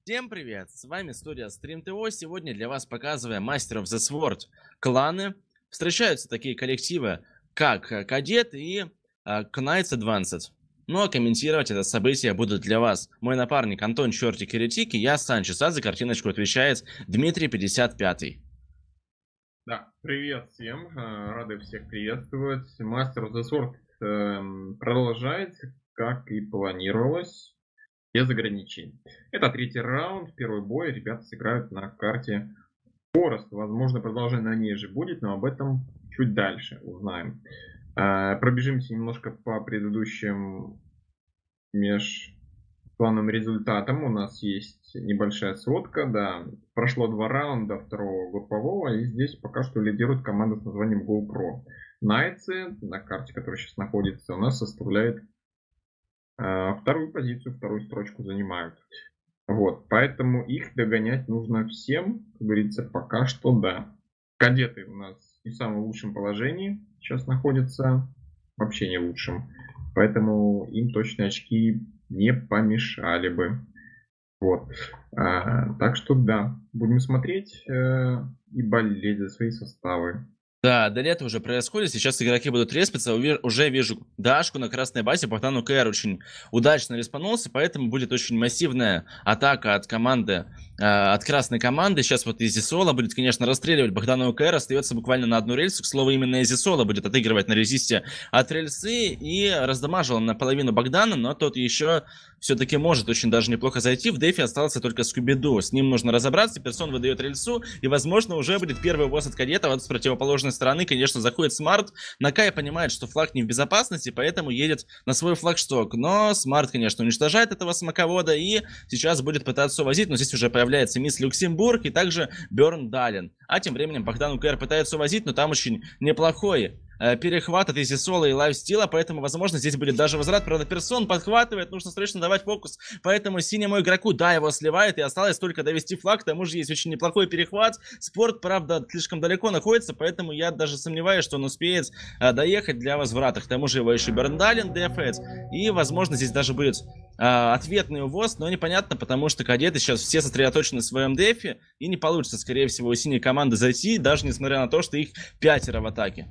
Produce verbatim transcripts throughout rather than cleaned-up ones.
Всем привет! С вами студия Stream ти о. Сегодня для вас показываем Master of the Sword кланы. Встречаются такие коллективы, как э, Кадет и э, Knights Advanced. Ну а комментировать это событие будут для вас мой напарник Антон Чертик Еретик и я Санчес, а за картиночку отвечает Дмитрий пятьдесят пятый. Да, привет всем, рады всех приветствовать. Master of the Sword э, продолжается, как и планировалось, без ограничений. Это третий раунд, первый бой, ребята сыграют на карте Форест. Возможно, продолжение на ней же будет, но об этом чуть дальше узнаем. Э, пробежимся немножко по предыдущим межклановым результатам. У нас есть небольшая сводка, да. Прошло два раунда второго группового, и здесь пока что лидирует команда с названием GoPro. Knights, на карте, которая сейчас находится, у нас составляет э, вторую позицию, вторую строчку занимают. Вот, поэтому их догонять нужно всем, как говорится, пока что да. Кадеты у нас не в самом лучшем положении сейчас находятся, вообще не лучшем. Поэтому им точно очки не помешали бы. Вот. А, так что да, будем смотреть э, и болеть за свои составы. Да, до лета уже происходит, сейчас игроки будут респиться, уже вижу Дашку на красной базе, Богдан УКР очень удачно респанулся, поэтому будет очень массивная атака от команды, э, от красной команды. Сейчас вот Изи Соло будет, конечно, расстреливать Богдана УКР, остается буквально на одну рельсу, к слову, именно Изи Соло будет отыгрывать на резисте от рельсы, и раздамажил он наполовину Богдана, но тот еще все-таки может очень даже неплохо зайти. В дефе остался только Скуби-Ду, с ним нужно разобраться, Персон выдает рельсу, и возможно уже будет первый босс от Кадета, вот с противоположной стороны, конечно, заходит Смарт. Накай понимает, что флаг не в безопасности, поэтому едет на свой флагшток. Но Смарт, конечно, уничтожает этого смоковода и сейчас будет пытаться увозить. Но здесь уже появляется мисс Люксембург и также Берн Далин. А тем временем Богдан УКР пытается увозить, но там очень неплохой э, перехват от Изи Соло и Лайфстила, поэтому, возможно, здесь будет даже возврат. Правда, Персон подхватывает, нужно срочно давать фокус. Поэтому синему игроку, да, его сливает, и осталось только довести флаг. К тому же есть очень неплохой перехват. Спорт, правда, слишком далеко находится, поэтому я даже сомневаюсь, что он успеет э, доехать для возврата. К тому же его еще Берндалин дефает. И, возможно, здесь даже будет э, ответный увоз, но непонятно, потому что кадеты сейчас все сосредоточены в своем дефе, и не получится, скорее всего, у синей команды зайти, даже несмотря на то, что их пятеро в атаке.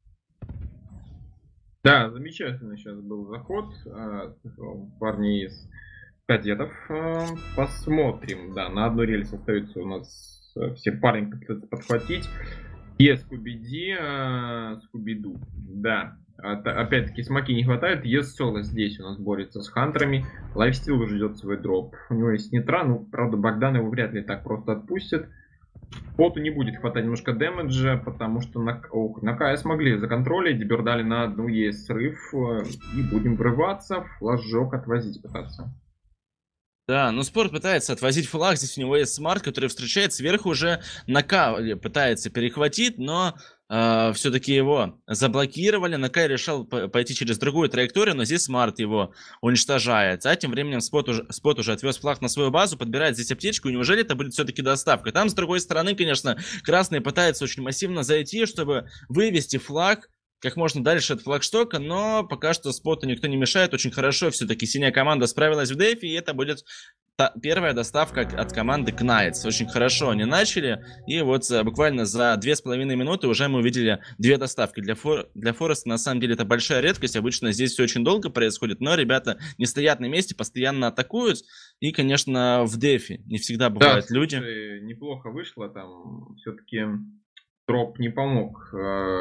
Да, замечательный сейчас был заход э, парней из кадетов. Э, посмотрим, да, на одной рельсе остаются у нас э, все парни пытаются подхватить. И Скуби-Ди, э, Скуби-Ду, да. Опять-таки смоки не хватает. Ес Соло здесь у нас борется с хантерами. Лайфстил ждет свой дроп. У него есть нитра, ну, правда, Богдан его вряд ли так просто отпустит. Поту не будет хватать немножко дэмэджа, потому что на, о, на Кая смогли законтролить. Бердали на одну, есть срыв. И будем врываться, флажок отвозить пытаться. Да, но Спорт пытается отвозить флаг, здесь у него есть Смарт, который встречает сверху уже Нака, пытается перехватить, но э, все-таки его заблокировали. Накай решил пойти через другую траекторию, но здесь Смарт его уничтожает. А тем временем Спот уже, Спот уже отвез флаг на свою базу, подбирает здесь аптечку, и неужели это будет все-таки доставка? Там, с другой стороны, конечно, красные пытаются очень массивно зайти, чтобы вывести флаг как можно дальше от флагштока, но пока что Споту никто не мешает. Очень хорошо все-таки синяя команда справилась в дефе, и это будет та первая доставка от команды Knights. Очень хорошо они начали, и вот за, буквально за две с половиной минуты уже мы увидели две доставки. Для, Фор для Фореста на самом деле это большая редкость, обычно здесь все очень долго происходит, но ребята не стоят на месте, постоянно атакуют, и, конечно, в дефе не всегда бывают да, люди. Слушай, неплохо вышло, там все-таки дроп не помог э,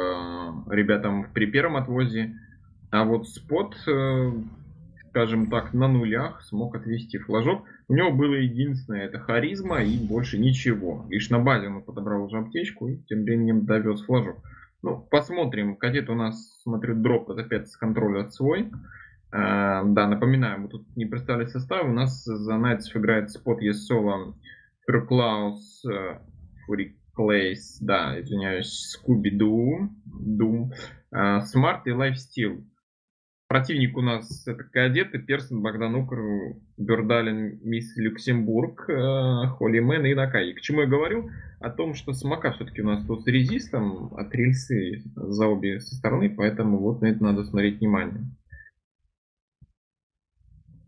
ребятам при первом отвозе, а вот Спот, э, скажем так, на нулях смог отвести флажок. У него было единственное, это харизма и больше ничего. Лишь на базе он подобрал уже аптечку и тем временем довез флажок. Ну, посмотрим. Кадет у нас, смотрю, дроп опять с контроля от свой. Э, да, напоминаю, мы тут не представили состав. У нас за Knights играет Спот, Ес Соло, Ферклаус, Фурик. Клейс, да, извиняюсь, Скуби-Ду, Дум, Смарт и Лайфстил. Противник у нас это Кадеты, Персон, Богдан Укр, Бердалин, мисс Люксембург, Холлимен и Накай. К чему я говорю? О том, что смока все-таки у нас тут с резистом от рельсы за обе со стороны, поэтому вот на это надо смотреть внимание.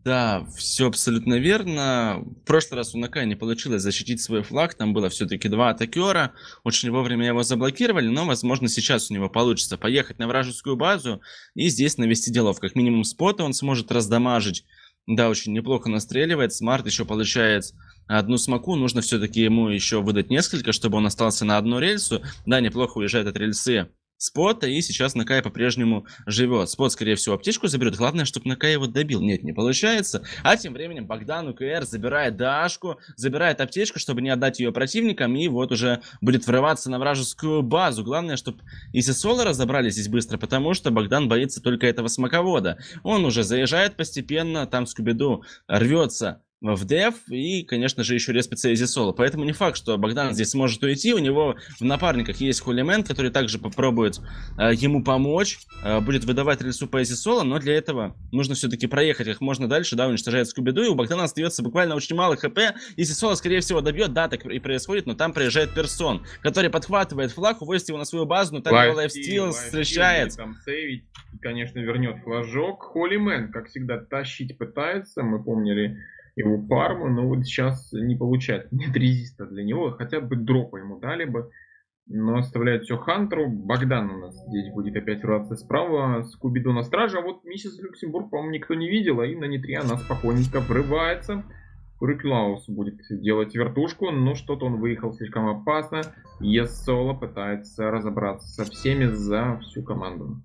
Да, все абсолютно верно. В прошлый раз у Накая не получилось защитить свой флаг, там было все-таки два атакера, очень вовремя его заблокировали, но, возможно, сейчас у него получится поехать на вражескую базу и здесь навести делов. Как минимум спота он сможет раздамажить. Да, очень неплохо настреливает. Смарт еще получает одну смоку, нужно все-таки ему еще выдать несколько, чтобы он остался на одну рельсу. Да, неплохо уезжает от рельсы Спота, и сейчас Накай по-прежнему живет. Спот, скорее всего, аптечку заберет. Главное, чтобы Накай его добил. Нет, не получается. А тем временем Богдан УКР забирает Дашку, забирает аптечку, чтобы не отдать ее противникам, и вот уже будет врываться на вражескую базу. Главное, чтобы Изи Соло разобрали здесь быстро, потому что Богдан боится только этого смоковода. Он уже заезжает постепенно, там Скубиду рвется в деф, и, конечно же, еще респится Изи Соло. Поэтому не факт, что Богдан здесь сможет уйти. У него в напарниках есть Холимен, который также попробует э, ему помочь. Э, будет выдавать рельсу по Изи Соло, но для этого нужно все-таки проехать как можно дальше. Да, уничтожает Скубиду, и у Богдана остается буквально очень мало хп. Изи Соло, скорее всего, добьет. Да, так и происходит, но там проезжает Персон, который подхватывает флаг, увозит его на свою базу, но там его лайфстил встречает. Там сейвить, и, конечно, вернет флажок. Холимен, как всегда, тащить пытается. Мы помнили его фарму, но вот сейчас не получается. Нет резиста для него, хотя бы дропа ему дали бы. Но оставляет все Хантеру. Богдан у нас здесь будет опять рваться справа. Скубиду на страже. А вот миссис Люксембург, по-моему, никто не видел. А и на нитре она спокойненько врывается. Куриклаус будет делать вертушку, но что-то он выехал слишком опасно. Есоло пытается разобраться со всеми за всю команду.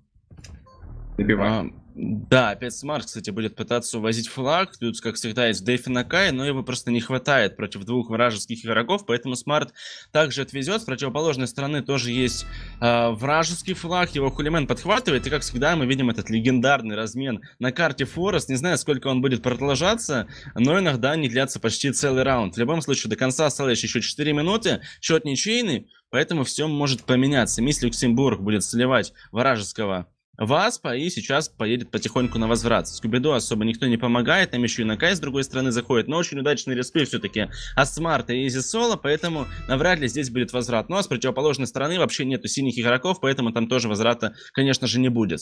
А, да, опять Смарт, кстати, будет пытаться увозить флаг. Тут, как всегда, есть Дэйфи Накай, но его просто не хватает против двух вражеских игроков, поэтому Смарт также отвезет. С противоположной стороны тоже есть э, вражеский флаг, его Холимен подхватывает, и, как всегда, мы видим этот легендарный размен на карте Форест. Не знаю, сколько он будет продолжаться, но иногда они длятся почти целый раунд. В любом случае, до конца осталось еще четыре минуты, счет ничейный, поэтому все может поменяться. Мисс Люксембург будет сливать вражеского Васпа, и сейчас поедет потихоньку на возврат. Скубиду особо никто не помогает, там еще и Накай с другой стороны заходит, но очень удачные респы все-таки от Смарта и Изи Соло, поэтому навряд ли здесь будет возврат. Ну а с противоположной стороны вообще нету синих игроков, поэтому там тоже возврата, конечно же, не будет.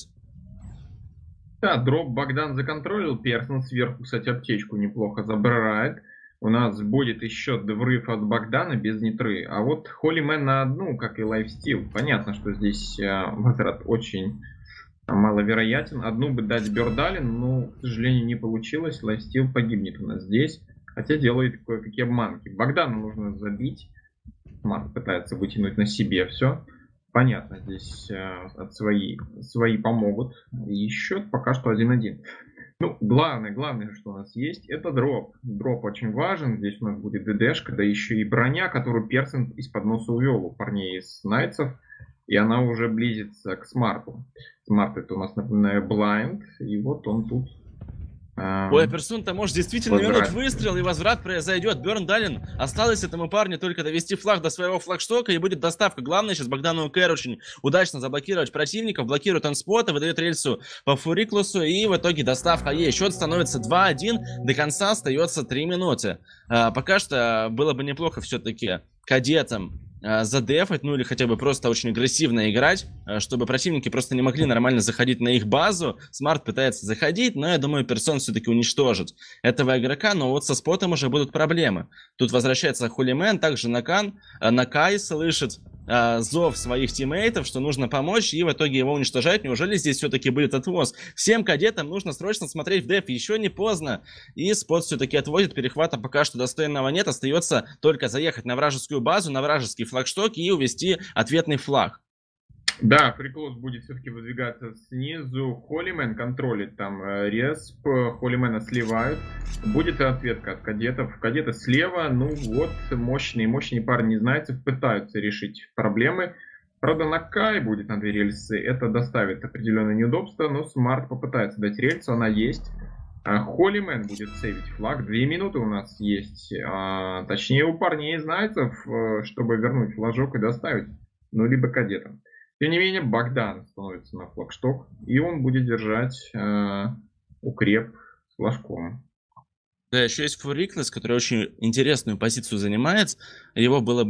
Да, дроп Богдан законтролил, Персон сверху, кстати, аптечку неплохо забирает. У нас будет еще врыв от Богдана без нитры, а вот Холимен на одну, как и лайфстил. Понятно, что здесь э, возврат очень маловероятен. Одну бы дать Бёрдалин, но, к сожалению, не получилось. Лайфстил погибнет у нас здесь. Хотя делает кое-какие обманки. Богдану нужно забить. Смарт пытается вытянуть на себе все. Понятно, здесь э, от свои, свои помогут. И счет пока что один-один. Ну, главное, главное, что у нас есть, это дроп. Дроп очень важен. Здесь у нас будет ДДшка, да еще и броня, которую Персон из-под носа увел у парней из Найтсов. И она уже близится к Смарту. Смарт это у нас, напоминаю, Blind. И вот он тут. Э, Ой, Персон-то может действительно вернуть выстрел, и возврат произойдет. Бёрндалин, осталось этому парню только довести флаг до своего флагштока, и будет доставка. Главное сейчас Богдану УКР очень удачно заблокировать противников. Блокирует он спота, выдает рельсу по Фуриклусу, и в итоге доставка есть. Счет становится два-один, до конца остается три минуты. А, пока что было бы неплохо все-таки кадетам задефать, ну или хотя бы просто очень агрессивно играть, чтобы противники просто не могли нормально заходить на их базу. Смарт пытается заходить, но я думаю, Персон все-таки уничтожит этого игрока, но вот со спотом уже будут проблемы. Тут возвращается Холимен, также Накан, Накай слышит э, зов своих тиммейтов, что нужно помочь, и в итоге его уничтожать. Неужели здесь все-таки будет отвоз? Всем кадетам нужно срочно смотреть в деф, еще не поздно. И спот все-таки отводит, перехвата пока что достойного нет, остается только заехать на вражескую базу, на вражеский флагшток и увести ответный флаг. Да, Фриклос будет все-таки выдвигаться снизу. Холимен контролит там э, респ. Холимена сливают. Будет ответка от кадетов. Кадеты слева. Ну вот, мощные, мощные парни Знайцев пытаются решить проблемы. Правда, Накай будет на две рельсы. Это доставит определенное неудобство. Но Смарт попытается дать рельсу. Она есть. Холимен будет сейвить флаг. Две минуты у нас есть. А, точнее, у парней Знайцев, чтобы вернуть флажок и доставить. Ну, либо кадетам. Тем не менее, Богдан становится на флагшток, и он будет держать э, укреп с флажком. Да, еще есть Фуриклес, который очень интересную позицию занимает. Его было бы не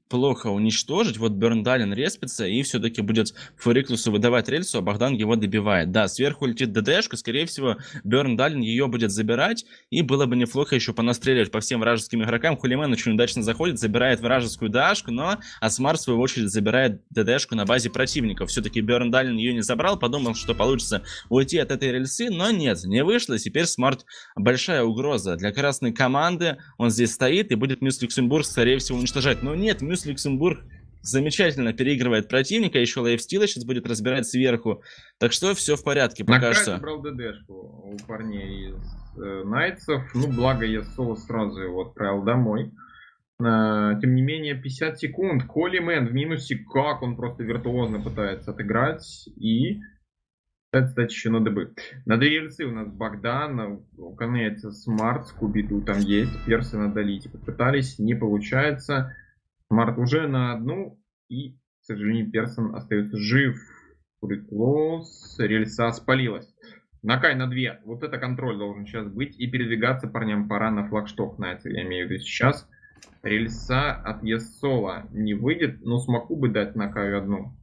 плохо уничтожить. Вот Берндален респится и все-таки будет Фуриклусу выдавать рельсу, а Богдан его добивает. Да, сверху летит ДДшка, скорее всего, Берндален ее будет забирать, и было бы неплохо еще понастреливать по всем вражеским игрокам. Хулимен очень удачно заходит, забирает вражескую дашку, но Асмар в свою очередь забирает ДДшку на базе противников. Все-таки Берндален ее не забрал, подумал, что получится уйти от этой рельсы, но нет, не вышло. Теперь Смарт большая угроза для красной команды. Он здесь стоит и будет Мюс Люксембург, скорее всего, уничтожать. Но нет, Мюс Люксембург замечательно переигрывает противника, еще лайфстила сейчас будет разбирать сверху. Так что все в порядке пока что. забрал ДДшку у парней из э, Найтсов. Ну, благо я соло сразу его отправил домой. Э, тем не менее, пятьдесят секунд. Колимен в минусе. Как он просто виртуозно пытается отыграть. И... кстати, еще на ДБ. На две рельсы у нас Богдан, у канадца Смарт, Скубиду там есть, Персы надо лить. Попытались, не получается. Смарт уже на одну, и, к сожалению, Персон остается жив. Фуриклос, рельса спалилась. Накай на две. Вот это контроль должен сейчас быть. И передвигаться парням пора на флагшток Найтса, я имею в виду сейчас. Рельса от Ессола не выйдет, но смогу бы дать Накаю одну.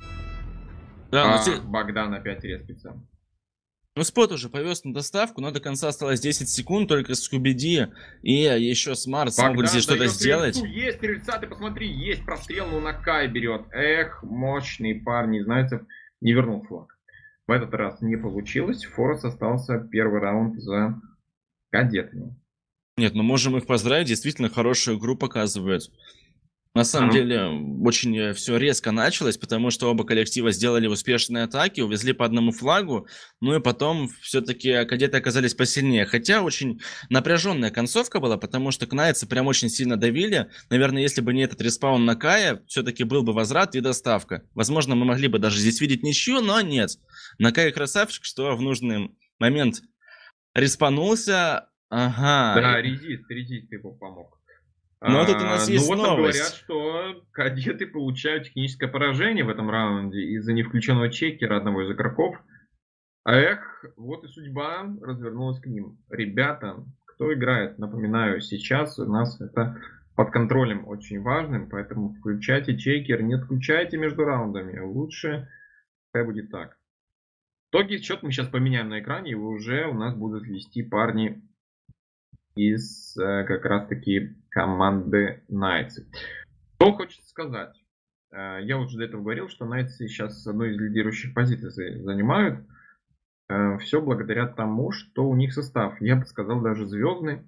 Да, а но те... Богдан опять респится. Ну, Спот уже повез на доставку, но до конца осталось десять секунд, только Скубиди и еще Смарт смогут здесь что-то сделать. Рельсу. Есть рельса, ты посмотри, есть прострел, но Накай берет. Эх, мощные парни, знаете, не вернул флаг. В этот раз не получилось, Форс остался первый раунд за кадетами. Нет, ну можем их поздравить, действительно хорошую игру показывают. На самом mm-hmm. деле, очень все резко началось, потому что оба коллектива сделали успешные атаки, увезли по одному флагу, ну и потом все-таки кадеты оказались посильнее. Хотя очень напряженная концовка была, потому что кнайцы прям очень сильно давили. Наверное, если бы не этот респаун Накая, все-таки был бы возврат и доставка. Возможно, мы могли бы даже здесь видеть ничью, но нет. Накая красавчик, что в нужный момент респанулся. Ага. Да, резист, резист его помог. Но тут у нас есть ну, вот новость. Говорят, что кадеты получают техническое поражение в этом раунде из-за невключенного чекера одного из игроков. Эх, вот и судьба развернулась к ним. Ребята, кто играет, напоминаю, сейчас у нас это под контролем очень важным, поэтому включайте чекер, не отключайте между раундами. Лучше пускай будет так. Итоги счет мы сейчас поменяем на экране, и уже у нас будут вести парни из э, как раз таки команды Найтс. Что хочется сказать? Э, я уже до этого говорил, что Найтс сейчас одной из лидирующих позиций занимают. Э, все благодаря тому, что у них состав, я бы сказал, даже звездный.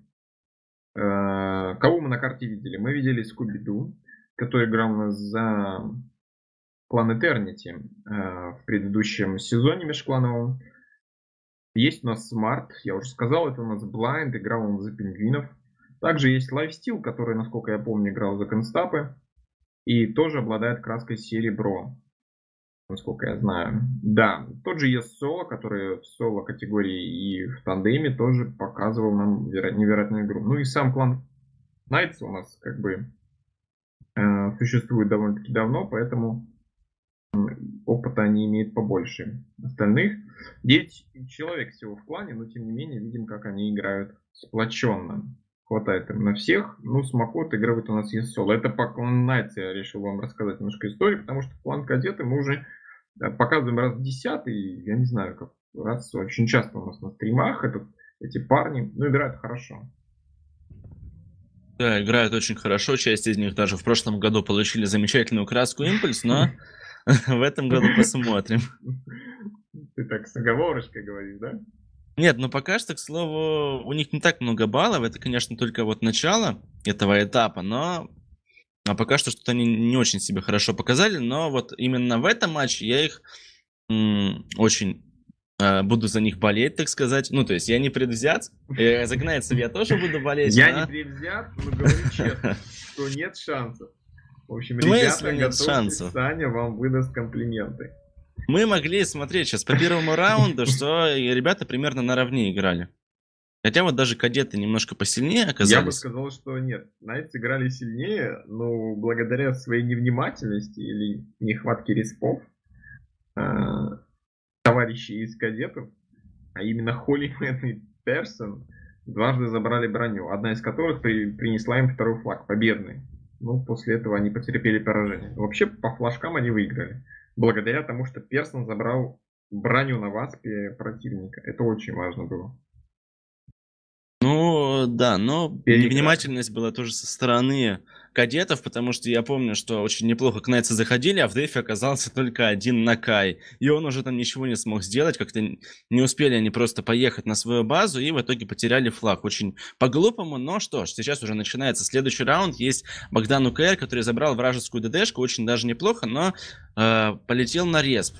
Э, кого мы на карте видели? Мы видели Скубиду, который играл у нас за клан Eternity э, в предыдущем сезоне межклановом. Есть у нас Смарт, я уже сказал, это у нас Blind, играл он за пингвинов. Также есть Lifesteal, который, насколько я помню, играл за констапы. И тоже обладает краской серебро, насколько я знаю. Да, тот же есть Соло, который в соло категории и в тандеме тоже показывал нам невероятную игру. Ну и сам клан Найтс у нас как бы э, существует довольно-таки давно, поэтому опыта они имеют побольше остальных. девять человек всего в клане, но тем не менее видим, как они играют сплоченно. Хватает им на всех. Ну, Смокот играет у нас есть соло. Это по клану Найтс я решил вам рассказать немножко историю, потому что клан Кадеты мы уже показываем раз в десятый, я не знаю, как раз очень часто у нас на стримах этот, эти парни, ну, играют хорошо. Да, играют очень хорошо, часть из них даже в прошлом году получили замечательную краску импульс, но в этом году посмотрим. Ты так с оговорочкой говоришь, да? Нет, ну пока что, к слову, у них не так много баллов. Это, конечно, только вот начало этого этапа, но а пока что что-то они не очень себе хорошо показали. Но вот именно в этом матче я их м- очень э, буду за них болеть, так сказать. Ну, то есть я не предвзят. Э, за Кнайтсов я тоже буду болеть. Я но... не предвзят, но говорю честно, что нет шансов. В общем, ну, ребята, нет готовьтесь, шансов. Саня вам выдаст комплименты. Мы могли смотреть сейчас по первому раунду, что ребята примерно наравне играли. Хотя вот даже кадеты немножко посильнее оказались. Я бы сказал, что нет. Найтс играли сильнее, но благодаря своей невнимательности или нехватке респов э, товарищи из кадетов, а именно Холлимен и Персон, дважды забрали броню, одна из которых при, принесла им второй флаг, победный. но после этого они потерпели поражение. Вообще, по флажкам они выиграли. Благодаря тому, что Персон забрал броню на васпе противника. Это очень важно было. Ну, да, но Переиграли. невнимательность была тоже со стороны кадетов, потому что я помню, что очень неплохо кнайцы заходили, а в дефе оказался только один Накай. И он уже там ничего не смог сделать, как-то не успели они просто поехать на свою базу и в итоге потеряли флаг. Очень по-глупому, но что ж, сейчас уже начинается следующий раунд. Есть Богдан УКР, который забрал вражескую ДДшку, очень даже неплохо, но э, полетел на респ.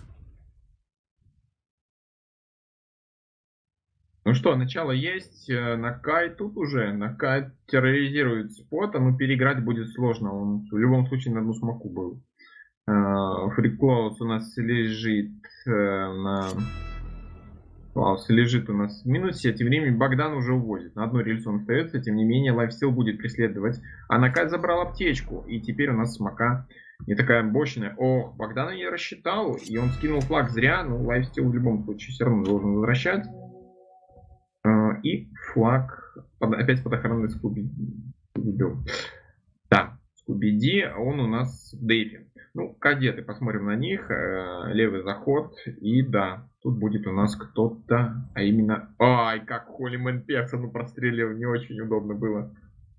Ну что, начало есть, Накай тут уже, Накай терроризирует спота, но переиграть будет сложно, он в любом случае на одну смоку был. Фриклаус у нас лежит на... Клаус лежит у нас в минусе, тем временем Богдан уже уводит, на одной рельсу он остается, тем не менее лайфстил будет преследовать, а Накай забрал аптечку, и теперь у нас смока не такая мощная. Ох, Богдан не рассчитал, и он скинул флаг зря, но лайфстил в любом случае все равно должен возвращать. И флаг под, опять под охраной Скуби. Да, Скуби-Ди, он у нас в дейфе. Ну, кадеты, посмотрим на них. Левый заход. И да, тут будет у нас кто-то, а именно... Ай, как Холлимен Персону прострелил, не очень удобно было.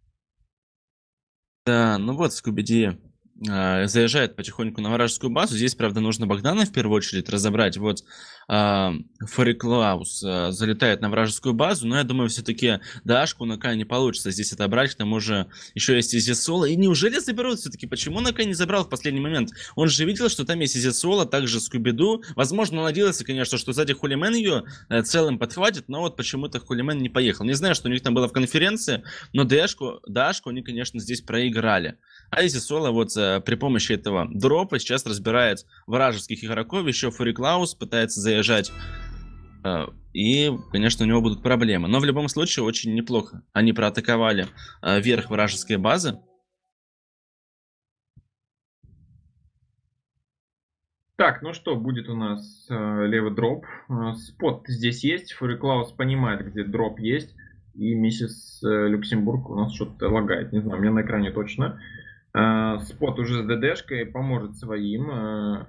Да, ну вот Скуби-Ди э, заезжает потихоньку на вражескую базу. Здесь, правда, нужно Богдана в первую очередь разобрать. Вот э, Фариклаус э, залетает на вражескую базу, но я думаю, все-таки Дашку на К не получится здесь отобрать. К тому же еще есть Изи Соло. И неужели заберут все-таки? Почему на К не забрал в последний момент? Он же видел, что там есть Изи Соло, также Скуби-Ду. Возможно, он надеялся, конечно, что сзади Холлимен ее э, целым подхватит, но вот почему-то Холлимен не поехал. Не знаю, что у них там было в конференции, но Дашку, Дашку они, конечно, здесь проиграли. А Изи Соло вот э, при помощи этого дропа сейчас разбирает вражеских игроков. Еще Фариклаус пытается заезжать. Э, и, конечно, у него будут проблемы. Но в любом случае очень неплохо. Они проатаковали э, верх вражеской базы. Так, ну что, будет у нас э, левый дроп. Э, спот здесь есть. Фариклаус понимает, где дроп есть. И миссис э, Люксембург у нас что-то лагает. Не знаю, у меня на экране точно. Э, спот уже с ДДшкой поможет своим. Э,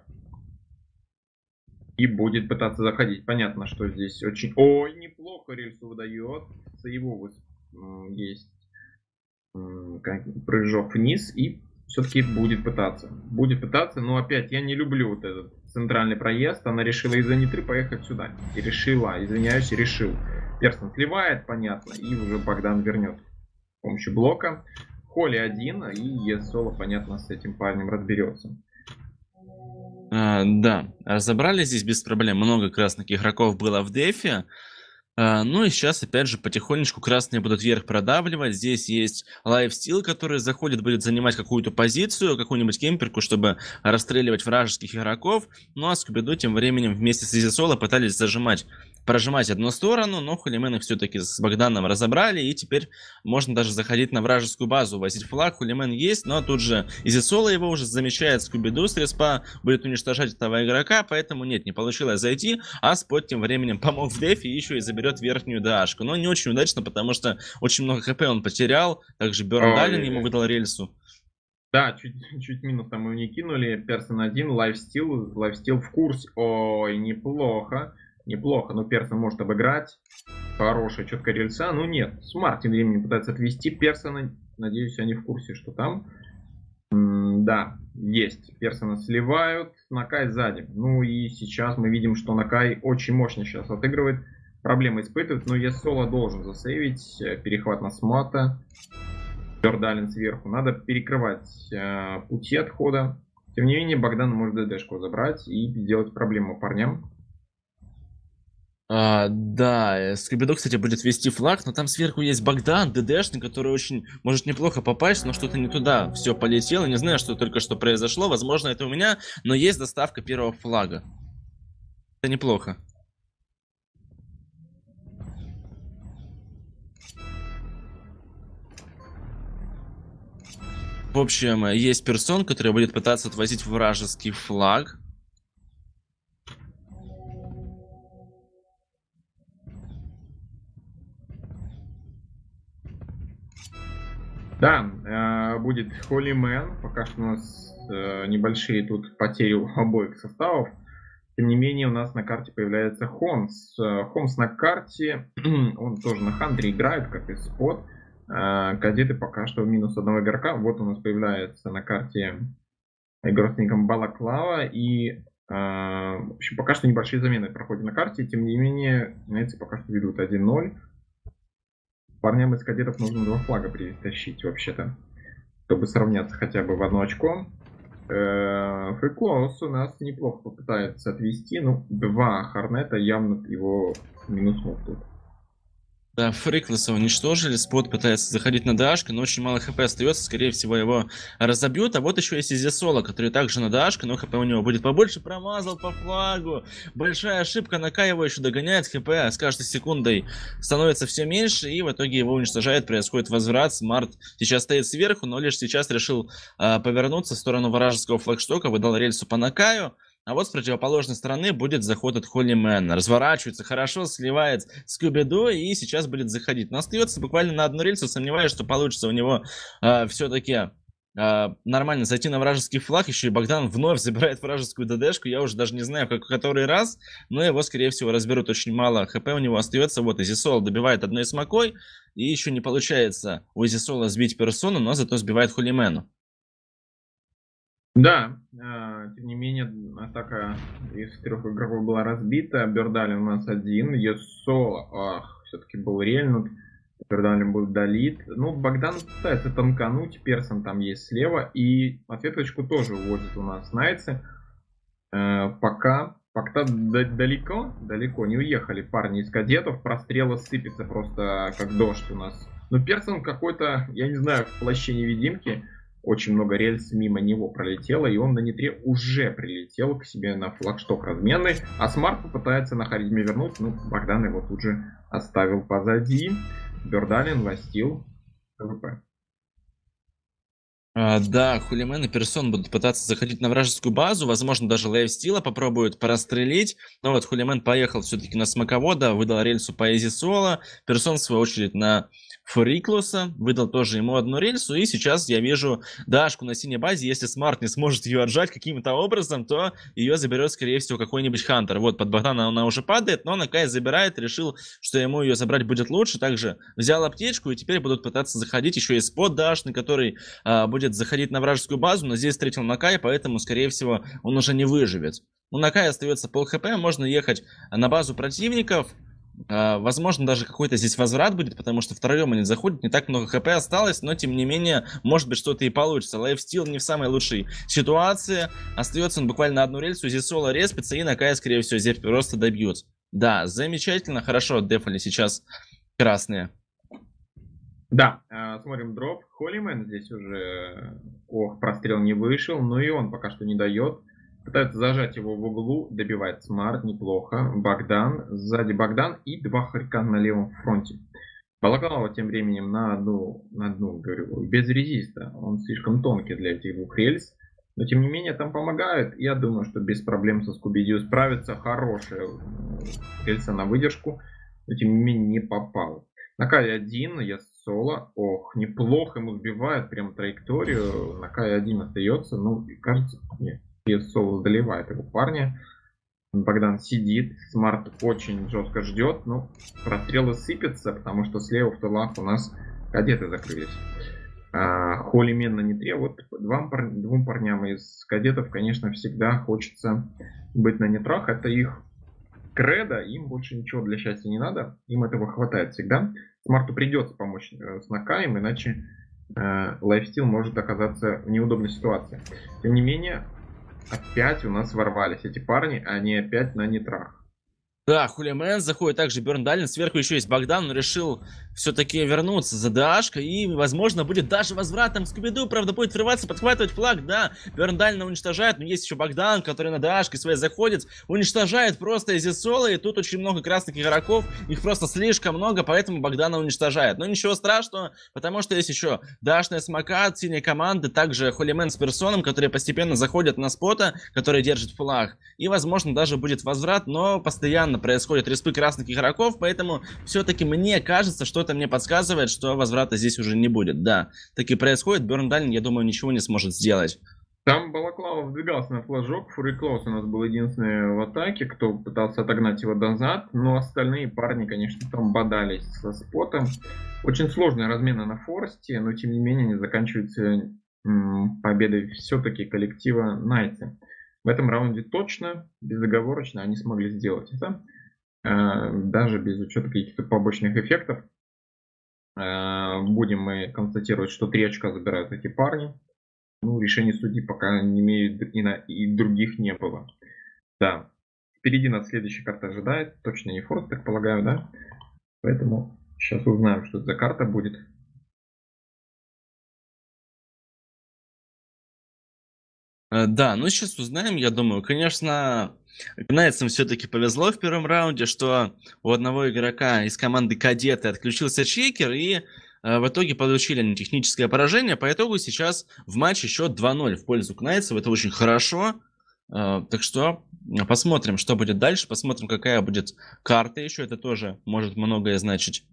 и будет пытаться заходить. Понятно, что здесь очень... Ой, неплохо рельсу выдает. Его есть как, прыжок вниз. И все-таки будет пытаться. Будет пытаться, но опять я не люблю вот этот центральный проезд. Она решила из-за нитры поехать сюда. И решила, извиняюсь, решил. Персон сливает, понятно. И уже Богдан вернет с помощью блока. Холли один, и Есоло, понятно, с этим парнем разберется. А, да, разобрали здесь без проблем. Много красных игроков было в дефе. А, ну и сейчас, опять же, потихонечку красные будут вверх продавливать. Здесь есть лайфстил, который заходит, будет занимать какую-то позицию, какую-нибудь кемперку, чтобы расстреливать вражеских игроков. Ну а Скуби-Ду тем временем вместе с Изи Соло пытались зажимать, прожимать одну сторону, но Холлимены все-таки с Богданом разобрали, и теперь можно даже заходить на вражескую базу, возить флаг. Холлимен есть, но тут же Изи Соло его уже замечает, Скуби-Ду с респа будет уничтожать этого игрока, поэтому нет, не получилось зайти, а Спот тем временем помог в дефе и еще и заберет верхнюю дашку. Но не очень удачно, потому что очень много хп он потерял, также Бёрн Далин ему выдал рельсу. Да, чуть, чуть минус там его не кинули. Персон один, лайфстил, лайфстил в курсе. Ой, неплохо. Неплохо, но Персон может обыграть. Хорошая, четкая рельса. Ну нет, Смарт тем временем пытается отвести Персона. Надеюсь, они в курсе, что там. М да, есть. Персона сливают. Накай сзади. Ну и сейчас мы видим, что Накай очень мощно сейчас отыгрывает. Проблемы испытывает, но Есоло должен засейвить. Перехват на Смата. Бёрдалин сверху. Надо перекрывать э, пути отхода. Тем не менее, Богдан может ДДшку забрать и сделать проблему парням. А, да, Скуби-Ду, кстати, будет вести флаг, но там сверху есть Богдан, ДДшный, который очень может неплохо попасть, но что-то не туда все полетело. Не знаю, что только что произошло. Возможно, это у меня, но есть доставка первого флага. Это неплохо. В общем, есть персон, который будет пытаться отвозить вражеский флаг. Да, э, будет Holy Man. Пока что у нас э, небольшие тут потери у обоих составов. Тем не менее, у нас на карте появляется Хомс. Э, Хомс на карте, он тоже на Хантре играет, как и Спот. Э, кадеты пока что в минус одного игрока. Вот у нас появляется на карте игрок с ником Балаклава. И э, в общем, пока что небольшие замены проходят на карте. Тем не менее, китайцы пока что ведут один ноль. Парням из кадетов нужно два флага притащить вообще-то, чтобы сравняться хотя бы в одно очко. Фриклоус у нас неплохо попытается отвести. Ну, два Хорнета явно его минуснул тут. Да, Фриклоса уничтожили, Спот пытается заходить на Дашка, но очень мало хп остается, скорее всего его разобьют. А вот еще есть Изисола, который также на Дашка, но хп у него будет побольше, промазал по флагу. Большая ошибка, Нака его еще догоняет, хп с каждой секундой становится все меньше, и в итоге его уничтожает, происходит возврат. Смарт сейчас стоит сверху, но лишь сейчас решил а, повернуться в сторону вражеского флагштока, выдал рельсу по Накаю. А вот с противоположной стороны будет заход от Holy Man. Разворачивается хорошо, сливает Скуби-Ду и сейчас будет заходить. Но остается буквально на одну рельсу. Сомневаюсь, что получится у него э, все-таки э, нормально зайти на вражеский флаг. Еще и Богдан вновь забирает вражескую ДДшку. Я уже даже не знаю, как, который раз. Но его, скорее всего, разберут. Очень мало хп у него остается. Вот Изисол добивает одной смокой. И еще не получается у Изисола сбить персону, но зато сбивает Holy Man. Да, э, тем не менее, атака из трех игроков была разбита. Бердалин у нас один. Есола, ах, все-таки был рельнут. Бердалин был долит. Ну, Богдан пытается танкануть. Персон там есть слева. И ответочку тоже увозят у нас найцы. Э, пока, пока далеко, далеко не уехали парни из кадетов. Прострелы сыпется просто как дождь у нас. Но Персон какой-то, я не знаю, в плаще невидимки. Очень много рельс мимо него пролетело, и он на нитре уже прилетел к себе на флагшток разменный. А Смарт попытается на харизме вернуть, ну, Богдан его тут же оставил позади. Бердалин ластил ПВП. А, да, Хулимен и Персон будут пытаться заходить на вражескую базу. Возможно, даже лайфстила попробуют прострелить. Но вот Хулимен поехал все-таки на смоковода, выдал рельсу по Изисола. Персон, в свою очередь, на Фриклуса, выдал тоже ему одну рельсу. И сейчас я вижу Дашку на синей базе. Если Смарт не сможет ее отжать каким-то образом, то ее заберет, скорее всего, какой-нибудь Хантер. Вот под Богдана она уже падает, но Накай забирает, решил, что ему ее забрать будет лучше. Также взял аптечку, и теперь будут пытаться заходить. Еще и Спот Дашный, который а, будет заходить на вражескую базу, но здесь встретил Накай, поэтому, скорее всего, он уже не выживет. У Накая остается пол хп, можно ехать на базу противников. Uh, возможно, даже какой-то здесь возврат будет, потому что втроем они заходят, не так много хп осталось, но тем не менее, может быть, что-то и получится. Лайфстил не в самой лучшей ситуации, остается он буквально на одну рельсу, здесь соло респится, и Накая, скорее всего, здесь просто добьют. Да, замечательно, хорошо отдефали сейчас красные. Да, э, смотрим дроп. Холлимен здесь уже, ох, прострел не вышел, но и он пока что не дает. Пытаются зажать его в углу, добивает Смарт, неплохо. Богдан, сзади Богдан и два Харькана на левом фронте. Балаклава тем временем на одну, на одну, говорю, без резиста. Он слишком тонкий для этих двух рельс. Но тем не менее там помогают. Я думаю, что без проблем со Скуби-Дью справится. Хорошая рельса на выдержку. Но тем не менее не попал. Накай один, я соло. Ох, неплохо ему сбивает прям траекторию. Накай один остается. Ну, кажется, нет. Соло доливает его парня. Богдан сидит. Смарт очень жестко ждет. Ну, прострелы сыпятся, потому что слева в тылах у нас кадеты закрылись. А, Холлимен на нитре. Вот двум, пар... двум парням из кадетов, конечно, всегда хочется быть на нитрах. Это их кредо. Им больше ничего для счастья не надо. Им этого хватает всегда. Смарту придется помочь с Накаем, иначе э, лайфстил может оказаться в неудобной ситуации. Тем не менее, опять у нас ворвались эти парни, а они опять на нитрах. Да, Хулимен заходит, также Берндалин, сверху еще есть Богдан, но решил все-таки вернуться за Дашкой, и, возможно, будет даже возвратом Скуби-Ду, правда, будет врываться, подхватывать флаг, да, Берндалина уничтожает, но есть еще Богдан, который на Дашке своей заходит, уничтожает просто Изисола, и тут очень много красных игроков, их просто слишком много, поэтому Богдана уничтожает, но ничего страшного, потому что есть еще Дашная смока от синей команды, также Хулимен с Персоном, которые постепенно заходят на спота, который держит флаг, и, возможно, даже будет возврат, но постоянно постоянно происходят респы красных игроков, поэтому все-таки мне кажется, что-то мне подсказывает, что возврата здесь уже не будет. Да, таки происходит. Burn Dalin, я думаю, ничего не сможет сделать. Там Балаклава вдвигался на флажок, Фурий Клаус у нас был единственный в атаке, кто пытался отогнать его назад, но остальные парни, конечно, там бодались со спотом. Очень сложная размена на форсте, но тем не менее не заканчивается м, победой все-таки коллектива Найти. В этом раунде точно, безоговорочно они смогли сделать это, э, даже без учета каких-то побочных эффектов. Э, будем мы констатировать, что три очка забирают эти парни. Ну, решений судьи пока не имеют и, на, и других не было. Да. Впереди нас следующая карта ожидает. Точно не форс, так полагаю, да? Поэтому сейчас узнаем, что это за карта будет. Да, ну сейчас узнаем, я думаю. Конечно, Гнайцам все-таки повезло в первом раунде, что у одного игрока из команды Кадеты отключился чекер, и э, в итоге получили они техническое поражение. По итогу сейчас в матче счет два ноль в пользу Гнайцев. Это очень хорошо. Э, так что посмотрим, что будет дальше. Посмотрим, какая будет карта еще. Это тоже может многое значить.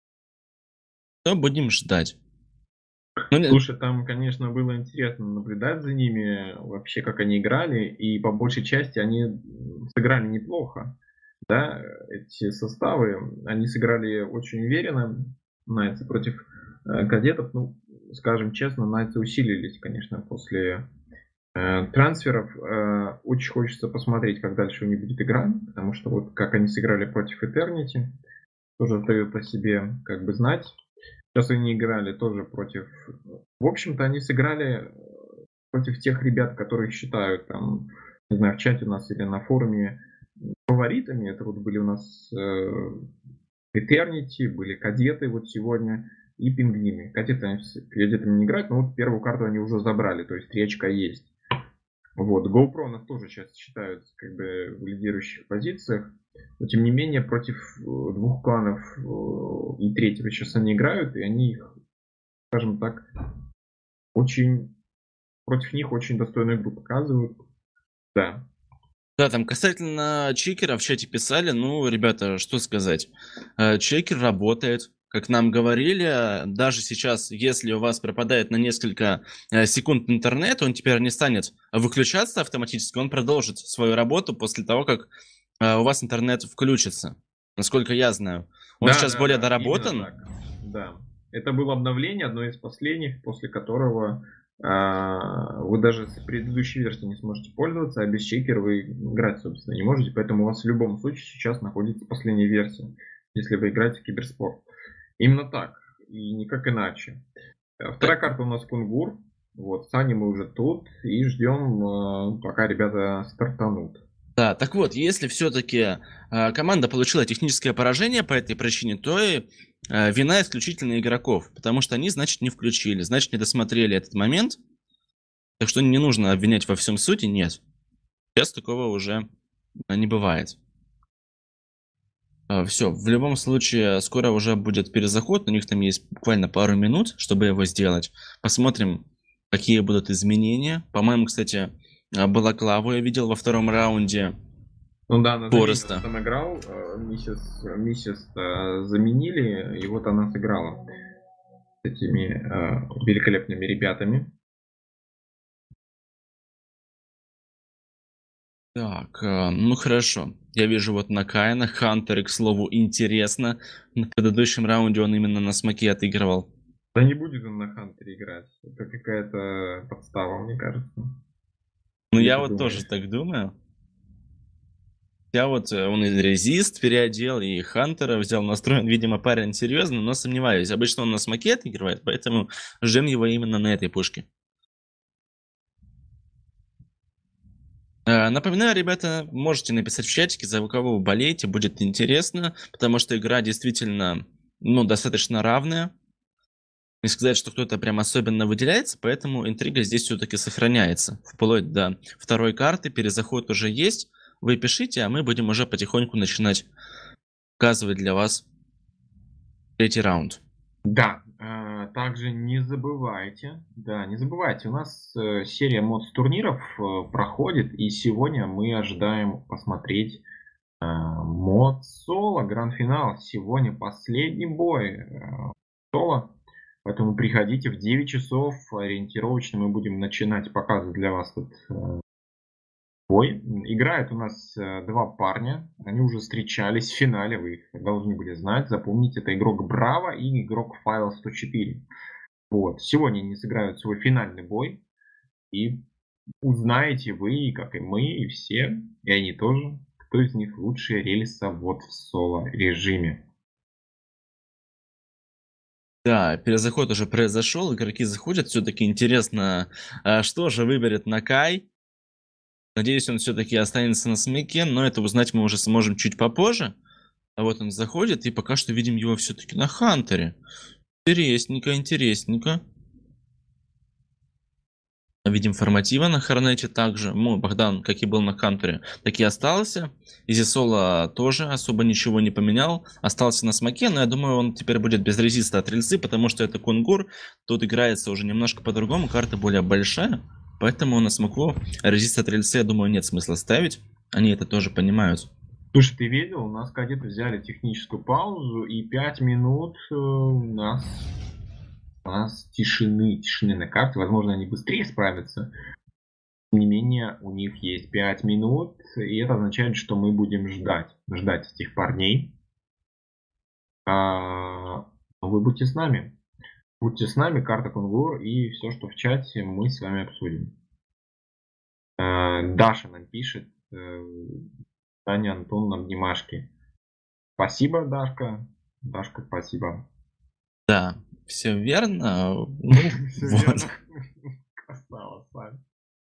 То будем ждать. Слушай, там, конечно, было интересно наблюдать за ними, вообще, как они играли, и по большей части они сыграли неплохо, да, эти составы, они сыграли очень уверенно, Найтсы против э, кадетов, ну, скажем честно, Найтсы усилились, конечно, после э, трансферов, э, очень хочется посмотреть, как дальше у них будет игра, потому что вот как они сыграли против Eternity, тоже дает о себе как бы знать. Сейчас они играли тоже против... В общем-то, они сыграли против тех ребят, которых считают там, не знаю, в чате у нас или на форуме фаворитами. Это вот были у нас э, Eternity, были кадеты вот сегодня и пингвины. Кадеты, они с кадетами не играют, но вот первую карту они уже забрали, то есть три очка есть. Вот, GoPro у нас тоже сейчас считаются как бы в лидирующих позициях. Но тем не менее, против двух кланов и третьего сейчас они играют, и они их, скажем так, очень против них очень достойную игру показывают. Да. Да, там касательно чекера в чате писали, ну, ребята, что сказать. Чекер работает, как нам говорили, даже сейчас, если у вас пропадает на несколько секунд интернет, он теперь не станет выключаться автоматически, он продолжит свою работу после того, как у вас интернет включится, насколько я знаю. Он да, сейчас да, более да, доработан. Да. Это было обновление, одно из последних, после которого а, вы даже с предыдущей версией не сможете пользоваться, а без чекера вы играть, собственно, не можете. Поэтому у вас в любом случае сейчас находится последняя версия, если вы играете в киберспорт. Именно так, и никак иначе. Вторая карта у нас Кунгур. Вот, Сани мы уже тут, и ждем, пока ребята стартанут. Да, так вот, если все-таки э, команда получила техническое поражение по этой причине, то и э, вина исключительно игроков, потому что они, значит, не включили, значит, не досмотрели этот момент. Так что не нужно обвинять во всем сути, нет. Сейчас такого уже не бывает. Э, все, в любом случае, скоро уже будет перезаход, у них там есть буквально пару минут, чтобы его сделать. Посмотрим, какие будут изменения. По-моему, кстати... Балаклаву я видел во втором раунде. Ну да, она Фореста там играл, миссис, миссис заменили, и вот она сыграла с этими э, великолепными ребятами. Так, э, ну хорошо. Я вижу вот на Каина. Хантер, к слову, интересно. На предыдущем раунде он именно на смоке отыгрывал. Да не будет он на Хантере играть. Это какая-то подстава, мне кажется. Ну, я вот думаешь? Тоже так думаю. Я вот, он и резист переодел, и Хантера взял, настроен, видимо, парень серьезно, но сомневаюсь. Обычно он на смоке отыгрывает, поэтому ждем его именно на этой пушке. Напоминаю, ребята, можете написать в чатике, за кого вы болеете, будет интересно, потому что игра действительно, ну, достаточно равная. Не сказать, что кто-то прям особенно выделяется, поэтому интрига здесь все-таки сохраняется. Вплоть до второй карты, перезаход уже есть. Вы пишите, а мы будем уже потихоньку начинать показывать для вас третий раунд. Да, э, также не забывайте, да, не забывайте, у нас э, серия мод турниров э, проходит, и сегодня мы ожидаем посмотреть Мод соло, гранд-финал. Сегодня последний бой соло. Поэтому приходите в девять часов. Ориентировочно мы будем начинать показывать для вас тут бой. Играют у нас два парня. Они уже встречались в финале. Вы их должны были знать. Запомните, это игрок Браво и игрок Файл сто четыре. Вот. Сегодня они сыграют свой финальный бой. И узнаете вы, как и мы, и все, и они тоже, кто из них лучший рельсовод в соло-режиме. Да, перезаход уже произошел, игроки заходят, все-таки интересно, что же выберет Накай. Надеюсь, он все-таки останется на смеке, но это узнать мы уже сможем чуть попозже. А вот он заходит, и пока что видим его все-таки на Хантере. Интересненько, интересненько. Видим форматива на Хорнете также. Ну, Богдан, как и был на Хантере, так и остался. Изи Соло тоже особо ничего не поменял. Остался на смоке, но я думаю, он теперь будет без резиста от рельсы, потому что это Кунгур. Тут играется уже немножко по-другому, карта более большая. Поэтому на смоку резист от рельсы, я думаю, нет смысла ставить. Они это тоже понимают. Слушай, ты видел, у нас кадеты взяли техническую паузу, и пять минут у нас... У нас тишины, тишины на карте. Возможно, они быстрее справятся. Тем не менее, у них есть пять минут. И это означает, что мы будем ждать. Ждать этих парней. А, вы будьте с нами. Будьте с нами, карта Кунгур. И все, что в чате, мы с вами обсудим. А, Даша нам пишет. Таня, Антон, обнимашки. Спасибо, Дашка. Дашка, спасибо. Да. Все верно. Ну, Все вот. верно. Красава, Сань.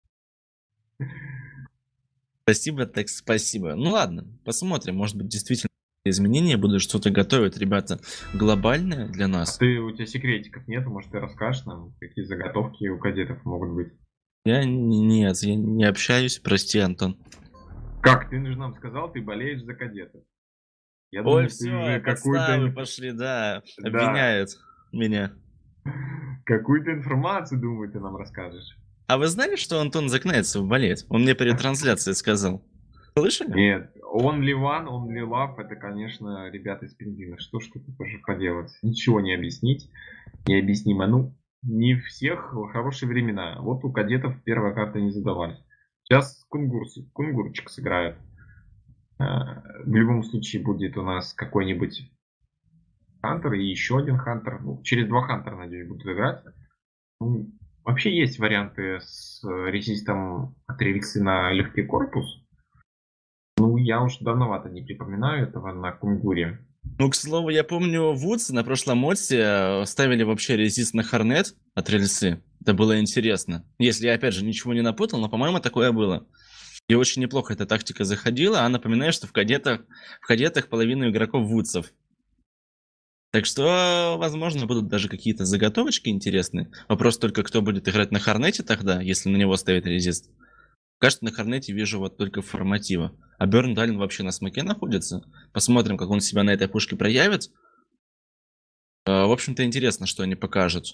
Спасибо, так спасибо. Ну ладно, посмотрим. Может быть, действительно изменения будут, что-то готовят ребята глобальное для нас. А ты, у тебя секретиков нет? Может, ты расскажешь нам, какие заготовки у кадетов могут быть? Я нет, я не общаюсь, прости, Антон. Как? Ты же нам сказал, ты болеешь за кадетов. Я Ой, думаю, все, ты уже подставы какую-то... пошли, да, Да. обвиняют меня. Какую-то информацию, думаю, ты нам расскажешь. А вы знали, что Антон Закнается болеет? Он мне перед трансляцией сказал. Слышали? Нет, он Ливан, он Лилав, это, конечно, ребята из Пингвина. Что ж тут уже поделать? Ничего не объяснить, необъяснимо. Ну, не всех хорошие времена. Вот у кадетов первая карта не задалась. Сейчас кунгур, кунгурчик сыграет. В любом случае будет у нас какой-нибудь Хантер и еще один Хантер. Ну, через два Хантера, надеюсь, будут играть. Ну, вообще есть варианты с резистом от рельсы на легкий корпус. Ну, я уж давновато не припоминаю этого на Кунгуре. Ну, к слову, я помню, Вудс на прошлом модсе ставили вообще резист на Хорнет от рельсы. Это было интересно. Если я, опять же, ничего не напутал, но, по-моему, такое было. И очень неплохо эта тактика заходила. А напоминаю, что в кадетах, в кадетах половина игроков Вудсов. Так что, возможно, будут даже какие-то заготовочки интересные. Вопрос только, кто будет играть на Хорнете тогда, если на него ставить резист. Кажется, на Хорнете вижу вот только форматива. А Берн Далин вообще на смоке находится. Посмотрим, как он себя на этой пушке проявит. В общем-то, интересно, что они покажут.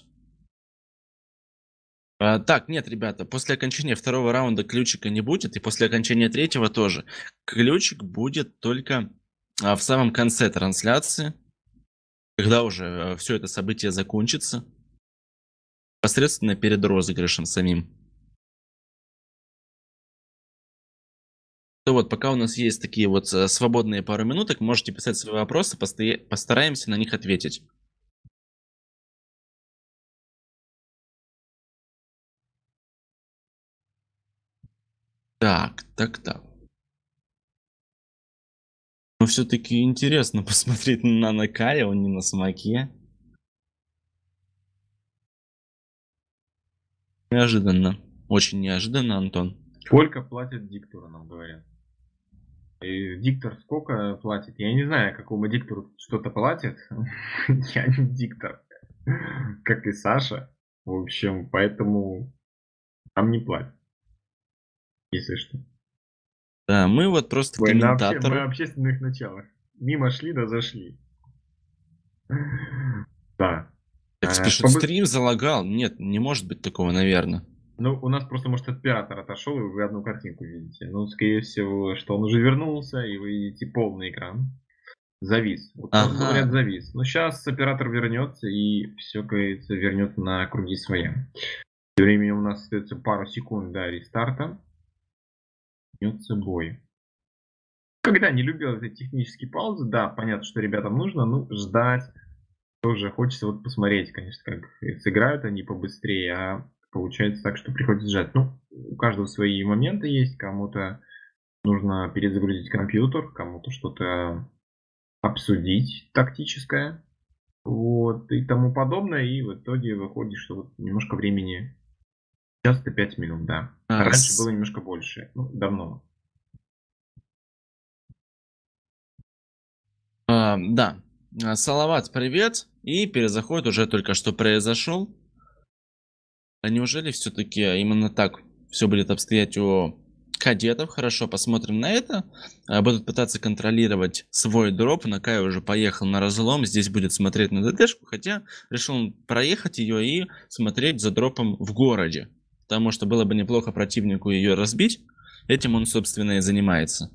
Так, нет, ребята, после окончания второго раунда ключика не будет. И после окончания третьего тоже. Ключик будет только в самом конце трансляции. Когда уже все это событие закончится. Непосредственно перед розыгрышем самим. То вот, пока у нас есть такие вот свободные пару минуток, можете писать свои вопросы, постараемся на них ответить. Так, так, так. Но все-таки интересно посмотреть на Накая, он не на смоке. Неожиданно. Очень неожиданно, Антон. Сколько платят диктору, нам говорят. И диктор сколько платит? Я не знаю, какому диктору что-то платит. Я не диктор. Как и Саша. В общем, поэтому нам не платят. Если что. Да, мы вот просто Мы на обще- комментаторы. мы на общественных началах. Мимо шли, да зашли. Да. Так, А, спешит, чтобы- стрим залагал. Нет, не может быть такого, наверное. Ну, у нас просто, может, оператор отошел, и вы одну картинку видите. Ну, скорее всего, что он уже вернулся, и вы видите полный экран. Завис. Вот, ну, говорят, Ага. завис. Но сейчас оператор вернется, и все, как говорится, вернется на круги своя. Тем временем у нас остается пару секунд до рестарта. Начнется бой. Когда не любил эти технические паузы, да, понятно, что ребятам нужно, ну, ждать. Тоже хочется вот посмотреть, конечно, как сыграют они побыстрее, а получается так, что приходится ждать. Ну, у каждого свои моменты есть, кому-то нужно перезагрузить компьютер, кому-то что-то обсудить тактическое, вот, и тому подобное, и в итоге выходит, что вот немножко времени, сейчас-то пять минут, да. А, Раньше было с- немножко больше, ну, давно. а, да. А, Салават, привет. И перезаход уже только что произошел. А неужели все-таки именно так все будет обстоять у кадетов? Хорошо, посмотрим на это. А, Будут пытаться контролировать свой дроп. Накай уже поехал на разлом. Здесь будет смотреть на ДТшку. Хотя решил проехать ее и смотреть за дропом в городе. Потому что было бы неплохо противнику ее разбить. Этим он, собственно, и занимается.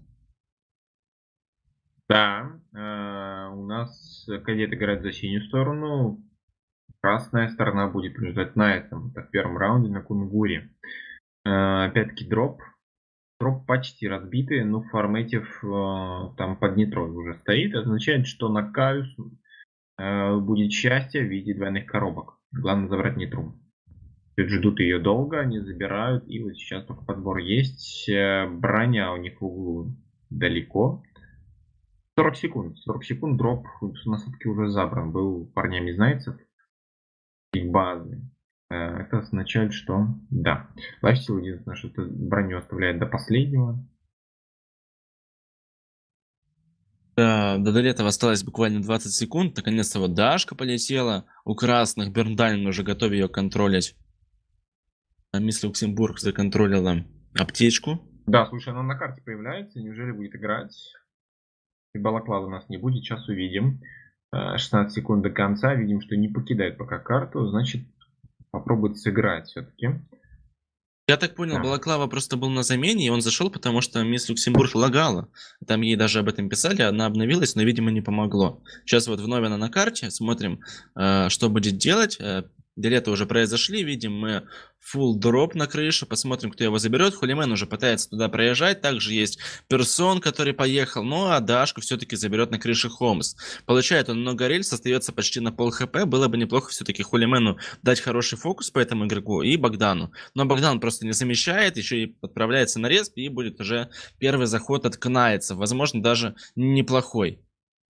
Да, э, у нас кадет играет за синюю сторону, красная сторона будет побеждать на этом, это в первом раунде на Кунгуре. Э, опять-таки дроп. Дроп почти разбитый, но Фарметьев э, там под нитрой уже стоит. Это означает, что на Каюс э, будет счастье в виде двойных коробок. Главное забрать нитру. Тут ждут ее долго, они забирают. И вот сейчас только подбор есть. Э, броня у них в углу далеко. сорок секунд. сорок секунд дроп на сутки уже забран. Был парнями Знайцев. Их базы. Э, Это означает, что да. Лайфстил единственное, что это броню оставляет до последнего. Да, до этого осталось буквально двадцать секунд. Наконец-то вот Дашка полетела. У красных Берндалин уже готов ее контролить. А мисс Люксембург законтролила аптечку. Да, слушай, она на карте появляется. Неужели будет играть? И балаклава у нас не будет. Сейчас увидим. Э, шестнадцать секунд до конца. Видим, что не покидает пока карту. Значит, попробует сыграть все-таки. Я так понял, Да. Балаклава просто был на замене, и он зашел, потому что мисс Люксембург лагала. Там ей даже об этом писали, она обновилась, но, видимо, не помогло. Сейчас вот вновь она на карте, смотрим, э, что будет делать. Э, Делеты уже произошли, видим мы full дроп на крыше, посмотрим, кто его заберет. Хулимен уже пытается туда проезжать, также есть Персон, который поехал, ну а Дашку все-таки заберет на крыше Холмс. Получает он много рельс, остается почти на пол хп, было бы неплохо все-таки Хулимену дать хороший фокус по этому игроку и Богдану. Но Богдан просто не замещает, еще и отправляется на респ, и будет уже первый заход от Кнайцев. Возможно, даже неплохой.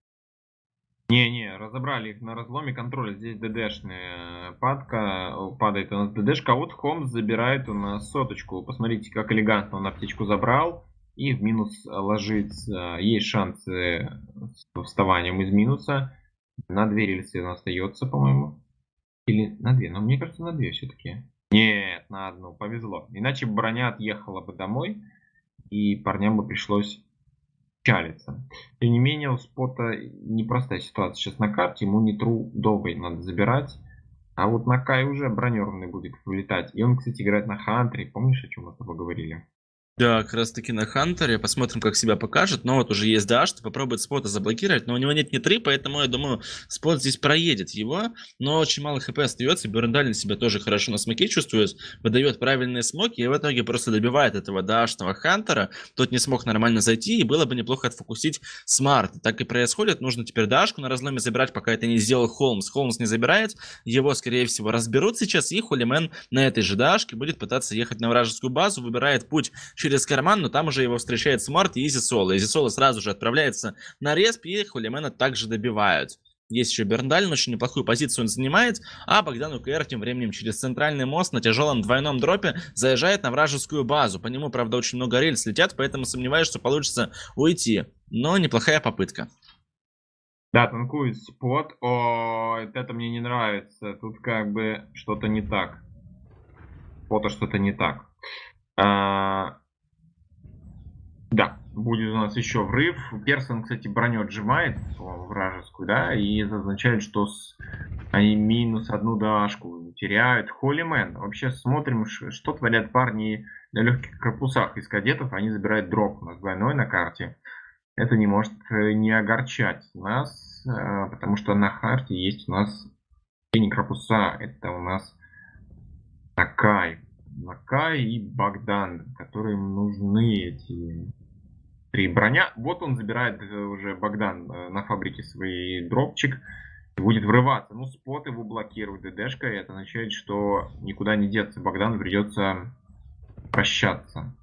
Не-не, разобрали их на разломе контроля. Здесь ДДшная падка. о, Падает у нас ДДшка. А вот Холмс забирает у нас соточку. Посмотрите, как элегантно он аптечку забрал. И в минус ложится. Есть шансы с вставанием из минуса. На две рельсы он остается, по-моему. Или на две. Но мне кажется, на две все-таки. Нет, на одну. Повезло. Иначе броня отъехала бы домой. И парням бы пришлось чалится. Тем не менее, у спота непростая ситуация сейчас на карте. Ему нитру долго надо забирать. А вот на Кай уже бронированный будет вылетать. И он, кстати, играет на Хантере. Помнишь, о чем мы с тобой говорили? Да, как раз таки на Хантере. Посмотрим, как себя покажет. Но вот уже есть Даш, что попробует спота заблокировать. Но у него нет ни три, поэтому я думаю, спот здесь проедет его. Но очень мало хп остается. Берндалин себя тоже хорошо на смоке чувствует. Выдает правильные смоки. И в итоге просто добивает этого Дашного Хантера. Тот не смог нормально зайти. И было бы неплохо отфокусить Смарт. Так и происходит. Нужно теперь Дашку на разломе забирать, пока это не сделал Холмс. Холмс не забирает. Его, скорее всего, разберут сейчас. И Хулимен на этой же Дашке будет пытаться ехать на вражескую базу. Выбирает путь через карман, но там уже его встречает Смарт и Изи Соло. Изи Соло сразу же отправляется на респ, и Хулимена также добивают. Есть еще Берндалин, очень неплохую позицию он занимает, а Богдан УКР тем временем через центральный мост на тяжелом двойном дропе заезжает на вражескую базу. По нему, правда, очень много рельс летят, поэтому сомневаюсь, что получится уйти. Но неплохая попытка. Да, танкует спот. О, это мне не нравится. Тут как бы что-то не так. Спота что-то не так. А, да. будет у нас еще врыв. Персон, кстати, броню отжимает вражескую, да, и это означает, что с... они минус одну дашку теряют. Холлимен. Вообще смотрим, что творят парни на легких корпусах из кадетов. Они забирают дроп у нас двойной на карте. Это не может не огорчать нас, потому что на карте есть у нас синие корпуса. Это у нас Накай. Накай и Богдан, которым нужны эти три броня. Вот он забирает уже Богдан на фабрике свой дропчик и будет врываться. Ну, спот его блокирует ДДшка, и это означает, что никуда не деться. Богдану придется прощаться.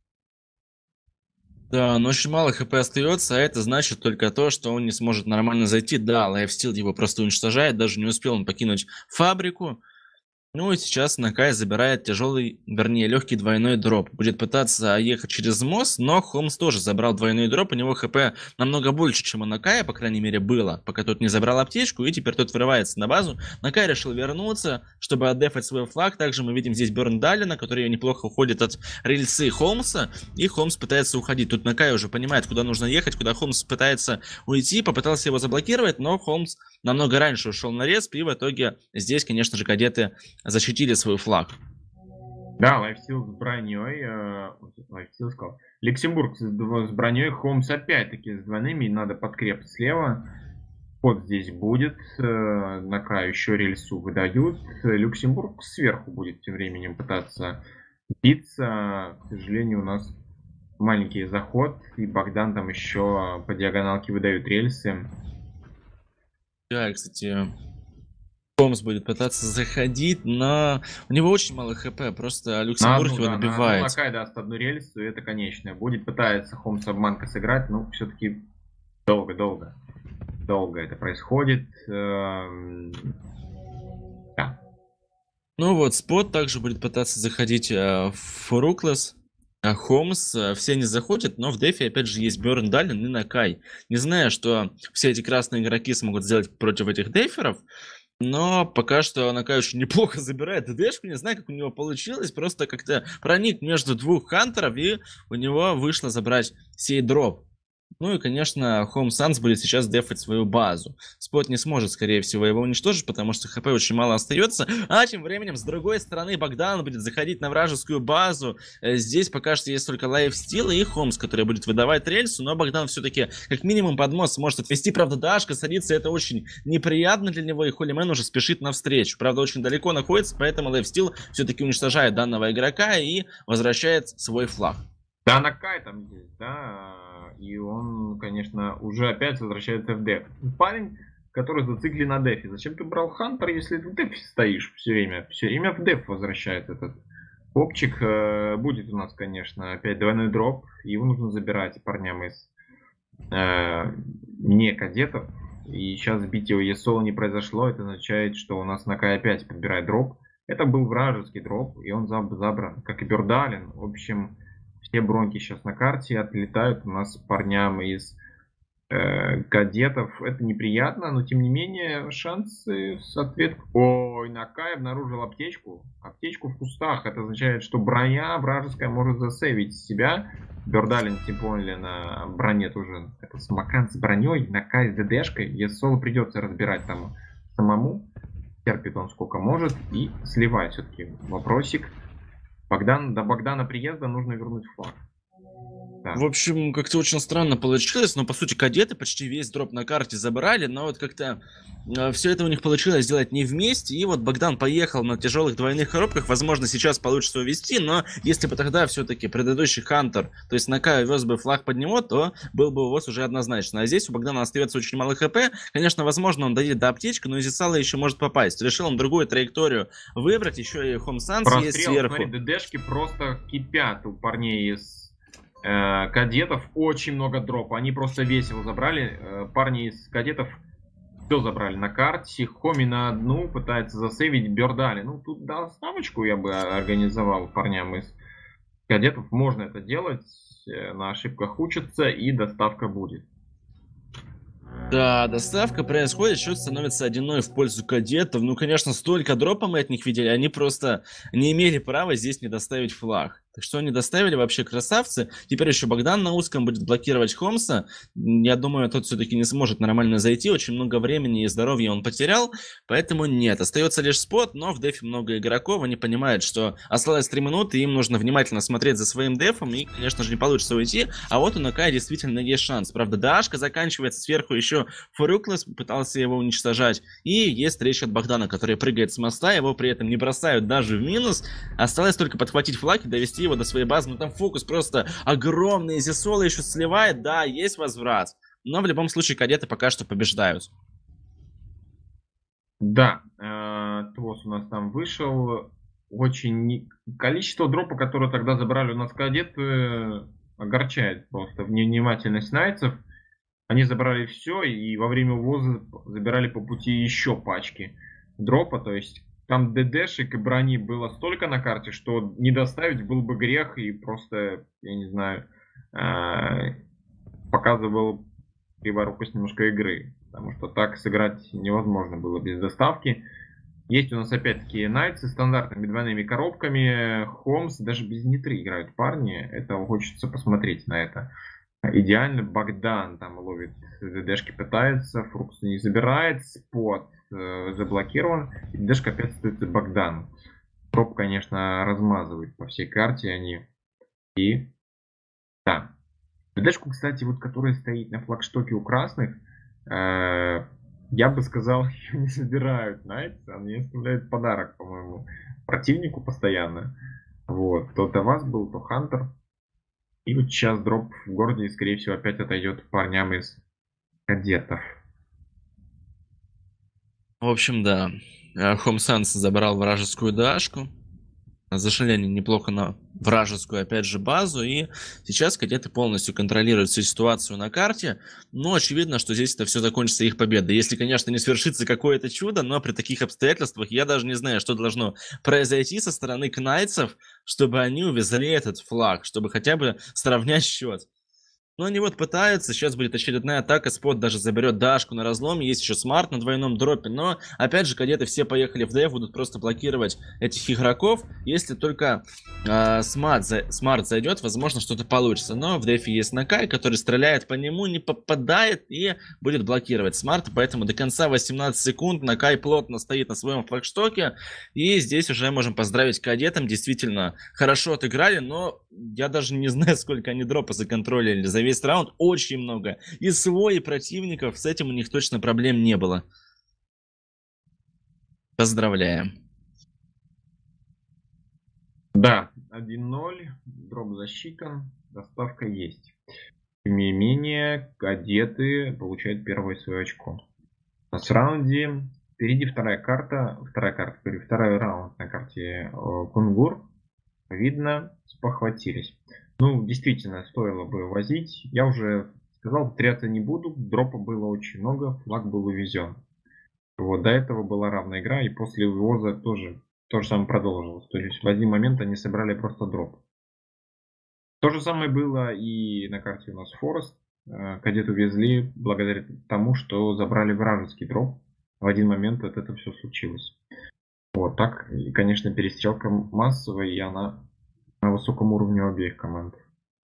Да, но очень мало хп остается, а это значит только то, что он не сможет нормально зайти. Да, лайфстил его просто уничтожает, даже не успел он покинуть фабрику. Ну и сейчас Накай забирает тяжелый, вернее, легкий двойной дроп. Будет пытаться ехать через мост, но Холмс тоже забрал двойной дроп. У него хп намного больше, чем у Накая, по крайней мере, было, пока тот не забрал аптечку, и теперь тот врывается на базу. Накай решил вернуться, чтобы отдефать свой флаг. Также мы видим здесь Бёрндалина, который неплохо уходит от рельсы Холмса, и Холмс пытается уходить. Тут Накай уже понимает, куда нужно ехать, куда Холмс пытается уйти, попытался его заблокировать, но Холмс намного раньше ушел на респ, и в итоге здесь, конечно же, кадеты защитили свой флаг. Да, лайфстил с броней. Э, лайфстил сказал. Люксембург с, с броней. Холмс опять-таки с двойными. Надо подкреп слева. Вот здесь будет. Э, на краю еще рельсу выдают. Люксембург сверху будет тем временем пытаться биться. К сожалению, у нас маленький заход. И Богдан там еще по диагоналке выдают рельсы. Да, кстати... Холмс будет пытаться заходить, но у него очень мало хп, просто Люксембург на, его да, набивает. На, ну, Накай даст одну рельсу, и это конечное. Будет пытаться Холмс обманка сыграть, но все-таки долго-долго. Долго это происходит. Эм... Да. Ну вот, Спот также будет пытаться заходить э, в Руклес. А Холмс, э, все не заходят, но в дефе опять же есть Бёрндалин и Накай. Не знаю, что все эти красные игроки смогут сделать против этих деферов. Но пока что Накай очень неплохо забирает ДДшку, не знаю, как у него получилось, просто как-то проник между двух хантеров, и у него вышло забрать сей дроп. Ну и, конечно, Home Sans будет сейчас дефать свою базу. Спот не сможет, скорее всего, его уничтожить, потому что хп очень мало остается. А тем временем, с другой стороны, Богдан будет заходить на вражескую базу. Здесь пока что есть только лайфстил и Холмс, который будет выдавать рельсу, но Богдан все-таки как минимум под мост сможет отвести. Правда, Дашка садится, это очень неприятно для него, и Холлимен уже спешит навстречу. Правда, очень далеко находится, поэтому лайфстил все-таки уничтожает данного игрока и возвращает свой флаг. Да, Накай там здесь, да, и он, конечно, уже опять возвращается в деф. Парень, который зациклен на дефе. Зачем ты брал Хантер, если ты в дефе стоишь все время? Все время в деф возвращает этот попчик. Будет у нас, конечно, опять двойной дроп. Его нужно забирать парням из э, не кадетов. И сейчас сбить его ЕСО не произошло. Это означает, что у нас Накай опять подбирает дроп. Это был вражеский дроп, и он забран, как и Бёрндалин. В общем... Все бронки сейчас на карте отлетают у нас парням из э, кадетов. Это неприятно, но тем не менее шансы с ответ. Ой, Накай обнаружил аптечку. Аптечку в кустах. Это означает, что броня вражеская может засейвить себя. Бёрндалин, тем более, на броне тоже. Это смакан с броней. Накай с ДДшкой. Есоло придется разбирать там самому. Терпит он сколько может. И сливает все-таки вопросик. Богдан, до Богдана приезда нужно вернуть флаг. Да. В общем, как-то очень странно получилось, но по сути кадеты почти весь дроп на карте забрали, но вот как-то э, все это у них получилось сделать не вместе, и вот Богдан поехал на тяжелых двойных коробках, возможно сейчас получится увести, но если бы тогда все-таки предыдущий Хантер, то есть Накай вез бы флаг под него, то был бы увоз уже однозначно, а здесь у Богдана остается очень мало хп, конечно, возможно он доедет до аптечки, но из Исала еще может попасть, решил он другую траекторию выбрать, еще и Home Sans есть сверху. Смотри, ДДшки просто кипят у парней из кадетов, очень много дропа. Они просто весело забрали. Парни из кадетов все забрали на карте. Хоми на одну пытается засейвить Бёрндалин. Ну, тут доставочку я бы организовал парням из кадетов. Можно это делать. На ошибках учатся, и доставка будет. Да, доставка происходит, счет становится один ноль в пользу кадетов. Ну, конечно, столько дропа мы от них видели, они просто не имели права здесь не доставить флаг. Так что они доставили вообще красавцы. Теперь еще Богдан на узком будет блокировать Холмса. Я думаю, тот все-таки не сможет нормально зайти. Очень много времени и здоровья он потерял. Поэтому нет. Остается лишь спот, но в дефе много игроков. Они понимают, что осталось три минуты, им нужно внимательно смотреть за своим дефом. И, конечно же, не получится уйти. А вот у Накая действительно есть шанс. Правда, Дашка заканчивается сверху еще Фуруклес, пытался его уничтожать. И есть речь от Богдана, который прыгает с моста. Его при этом не бросают даже в минус. Осталось только подхватить флаг и довести его до своей базы. Но там фокус просто огромный. Зисола еще сливает. Да, есть возврат. Но в любом случае кадеты пока что побеждают. Да, э, ТВОС у нас там вышел. Очень количество дропа, которое тогда забрали у нас кадеты, огорчает просто. Невнимательность найцев. Они забрали все и во время увоза забирали по пути еще пачки дропа. То есть там ДДшек и брони было столько на карте, что не доставить был бы грех, и просто, я не знаю, показывал криворукость немножко игры. Потому что так сыграть невозможно было без доставки. Есть у нас опять-таки Найтсы с стандартными двойными коробками. Холмс даже без нитры играют парни. Это хочется посмотреть на это. Идеально. Богдан там ловит ДДшки, пытается. Фрукс не забирает. Спот э, заблокирован. И ДДшка опять остается Богдан. Троп, конечно, размазывает по всей карте они. И да. ДДшку, кстати, вот которая стоит на флагштоке у красных, э, я бы сказал, ее не забирают, знаете, они оставляют подарок, по-моему, противнику постоянно. Вот, то до вас был, то Хантер. И вот сейчас дроп в городе, скорее всего, опять отойдет парням из кадетов. В общем, да. Хомсанс забрал вражескую дашку. Зашли они неплохо на вражескую, опять же, базу. И сейчас кадеты полностью контролируют всю ситуацию на карте. Но очевидно, что здесь это все закончится их победой. Если, конечно, не свершится какое-то чудо, но при таких обстоятельствах я даже не знаю, что должно произойти со стороны кнайцев, чтобы они увезли этот флаг, чтобы хотя бы сравнять счет. Но они вот пытаются, сейчас будет очередная атака, Спот даже заберет Дашку на разломе, есть еще Смарт на двойном дропе, но опять же кадеты все поехали в ДФ, будут просто блокировать этих игроков, если только э, Смарт, за, Смарт зайдет, возможно что-то получится, но в ДФ есть Накай, который стреляет по нему, не попадает и будет блокировать Смарта, поэтому до конца восемнадцать секунд Накай плотно стоит на своем флагштоке, и здесь уже можем поздравить кадетам, действительно хорошо отыграли, но я даже не знаю, сколько они дропа законтролили за весь раунд, очень много. И свой, и противников, с этим у них точно проблем не было. Поздравляем. Да, один ноль, дроп засчитан, доставка есть. Тем не менее, кадеты получают первое свое очко. У нас в раунде впереди вторая карта, вторая карта, второй раунд на карте Кунгур. Видно, спохватились. Ну, действительно, стоило бы возить. Я уже сказал, повторяться не буду. Дропа было очень много, флаг был увезен. Вот, до этого была равная игра, и после вывоза тоже то же самое продолжилось. То есть в один момент они собрали просто дроп. То же самое было и на карте у нас Форест. Кадеты увезли благодаря тому, что забрали вражеский дроп. В один момент вот это все случилось. Вот так, и, конечно, перестрелка массовая, и она на высоком уровне у обеих команд.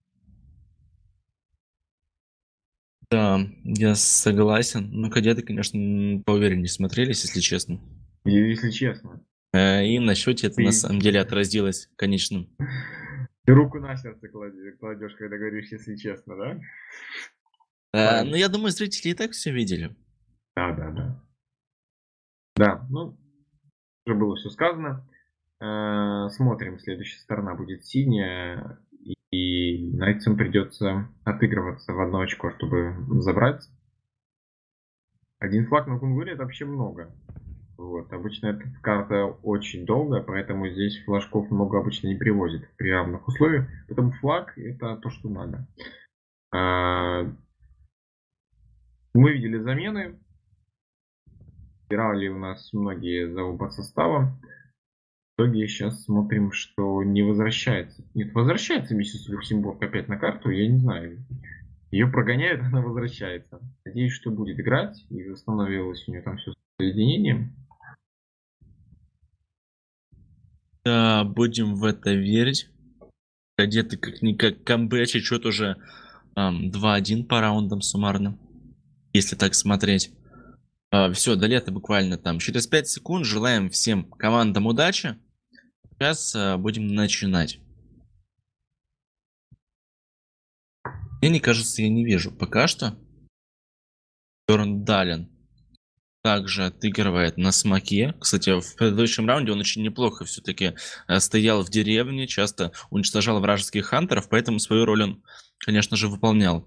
Да, я согласен. Ну, кадеты, конечно, поувереннее смотрелись, если честно. И, если честно. И на счете это и... на самом деле отразилось, конечно. Ты руку на сердце кладешь, кладешь, когда говоришь, если честно, да? А, ну, я думаю, зрители и так все видели. Да, да, да. Да, ну, уже было все сказано. Смотрим, следующая сторона будет синяя, и Найтсам придется отыгрываться в одно очко, чтобы забрать. Один флаг на Кунгуре это вообще много. Вот. Обычно эта карта очень долгая, поэтому здесь флажков много обычно не привозят при равных условиях. Поэтому флаг это то, что надо. Мы видели замены. Играли у нас многие за оба состава. В итоге сейчас смотрим, что не возвращается. Нет, возвращается миссис Люксембург опять на карту, я не знаю. Ее прогоняют, она возвращается. Надеюсь, что будет играть. И восстановилось у нее там все с соединением. Да, будем в это верить. Кадеты как-никак камбэчи, что-то уже ам, два один по раундам суммарно, если так смотреть. А, все, до лета буквально там через пять секунд. Желаем всем командам удачи. Сейчас а, будем начинать. Мне не кажется, я не вижу пока что. Бёрндален также отыгрывает на смоке. Кстати, в предыдущем раунде он очень неплохо все-таки стоял в деревне, часто уничтожал вражеских хантеров, поэтому свою роль он, конечно же, выполнял.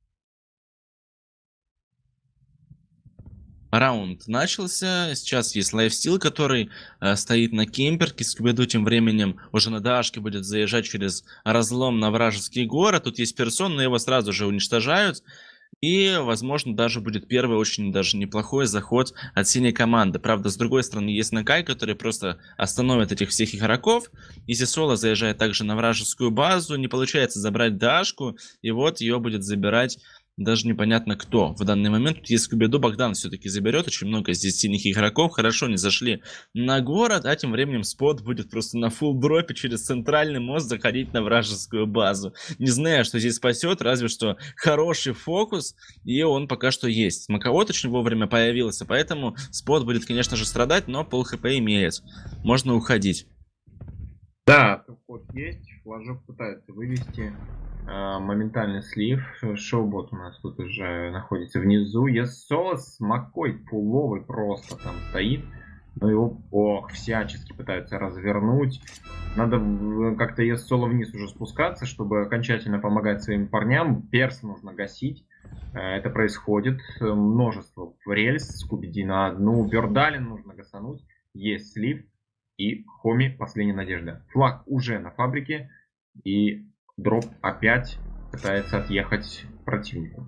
Раунд начался. Сейчас есть лайфстил, который э, стоит на кемперке. Скубиду тем временем уже на дашке будет заезжать через разлом на вражеский город. Тут есть персон, но его сразу же уничтожают. И, возможно, даже будет первый очень даже неплохой заход от синей команды. Правда, с другой стороны, есть Накай, который просто остановит этих всех игроков. Изи Соло заезжает также на вражескую базу. Не получается забрать дашку. И вот ее будет забирать даже непонятно кто в данный момент. Тут есть Скубиду, Богдан все-таки заберет. Очень много здесь синих игроков. Хорошо, не зашли на город. А тем временем Спот будет просто на фулл дропе через центральный мост заходить на вражескую базу. Не знаю, что здесь спасет. Разве что хороший фокус. И он пока что есть. Смоковод очень вовремя появился. Поэтому Спот будет, конечно же, страдать. Но пол хп имеет. Можно уходить. Да, ход есть. Флажок пытается вывести. Моментальный слив. Шоубот у нас тут уже находится внизу. Есоло с макой фуловый просто там стоит. Но его, ох, всячески пытаются развернуть. Надо как-то Есоло вниз уже спускаться, чтобы окончательно помогать своим парням. Перс нужно гасить. Это происходит. Множество рельс. Скубиди на одну. Бёрдален нужно гасануть. Есть слив. И Хоми, последняя надежда. Флаг уже на фабрике. И дроп опять пытается отъехать противнику.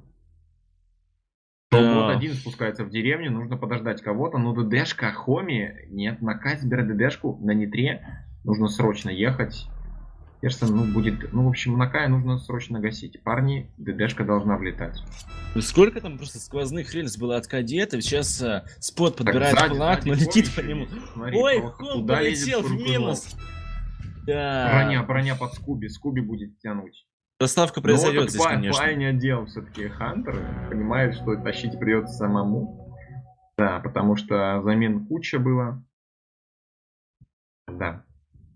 Вот один спускается в деревню, нужно подождать кого-то. Но ДДшка, Хоми, нет, Накай забирает ДДшку на нитре. Нужно срочно ехать. Персон, ну, будет... Ну, в общем, Накая нужно срочно гасить. Парни, ДДшка должна влетать. Сколько там просто сквозных рельс было от кадетов. Сейчас а, Спот подбирает так, сзади, флаг, сзади, но летит по нему. Смотри, ой, Хом полетел в минус. Да. Броня, броня под Скуби. Скуби будет тянуть. Доставка произойдет здесь, парень, конечно. Парень отдел все-таки Хантер. Понимает, что тащить придется самому. Да, потому что замен куча было. Да.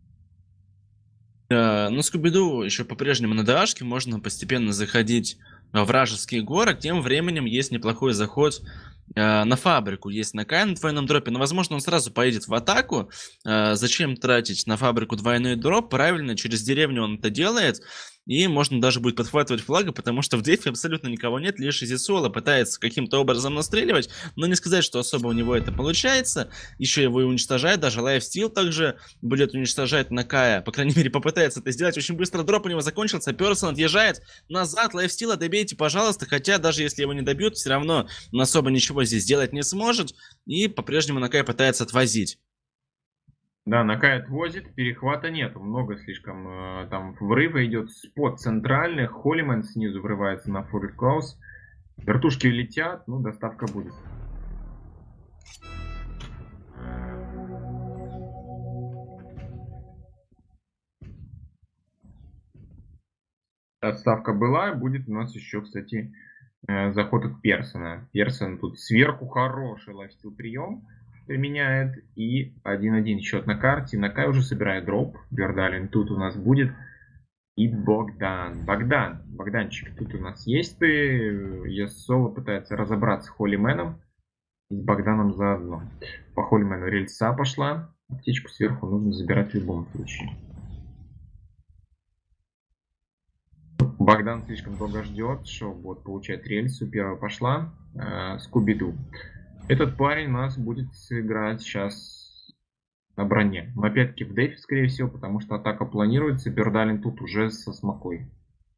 Да, ну Скубиду еще по-прежнему на ДАшке. Можно постепенно заходить в вражеский город. Тем временем есть неплохой заход э, на фабрику. Есть Накай на двойном дропе. Но, возможно, он сразу поедет в атаку. Э, зачем тратить на фабрику двойной дроп? Правильно, через деревню он это делает. И можно даже будет подхватывать флага, потому что в дефе абсолютно никого нет. Лишь Изи Соло пытается каким-то образом настреливать. Но не сказать, что особо у него это получается. Еще его и уничтожает. Даже лайфстил также будет уничтожать Накая. По крайней мере, попытается это сделать. Очень быстро дроп у него закончился. Персон отъезжает назад. Лайфстила добейте, пожалуйста. Хотя даже если его не добьют, все равно он особо ничего здесь сделать не сможет. И по-прежнему Накай пытается отвозить. Да, Накай отвозит, перехвата нету, много слишком. Э, там врыва идет Спот центральный, Холлимен снизу врывается на Фурик Клаус. Вертушки летят, ну, доставка будет. Доставка была, будет у нас еще, кстати, э, заход от Персона. Персон тут сверху хороший лайфстил прием применяет. И один-один счет на карте. Накай уже собирает дроп. Бёрдален тут у нас будет. И Богдан. Богдан. Богданчик, тут у нас есть ты. Есоло пытается разобраться с Холлименом. И с Богданом заодно. По Холлимену рельса пошла. Аптечку сверху нужно забирать в любом случае. Богдан слишком долго ждет, что вот получает рельсу. Первая пошла. Э, Скубиду. Этот парень у нас будет играть сейчас на броне. Но опять-таки в дефе, скорее всего, потому что атака планируется. Бёрдален тут уже со смокой.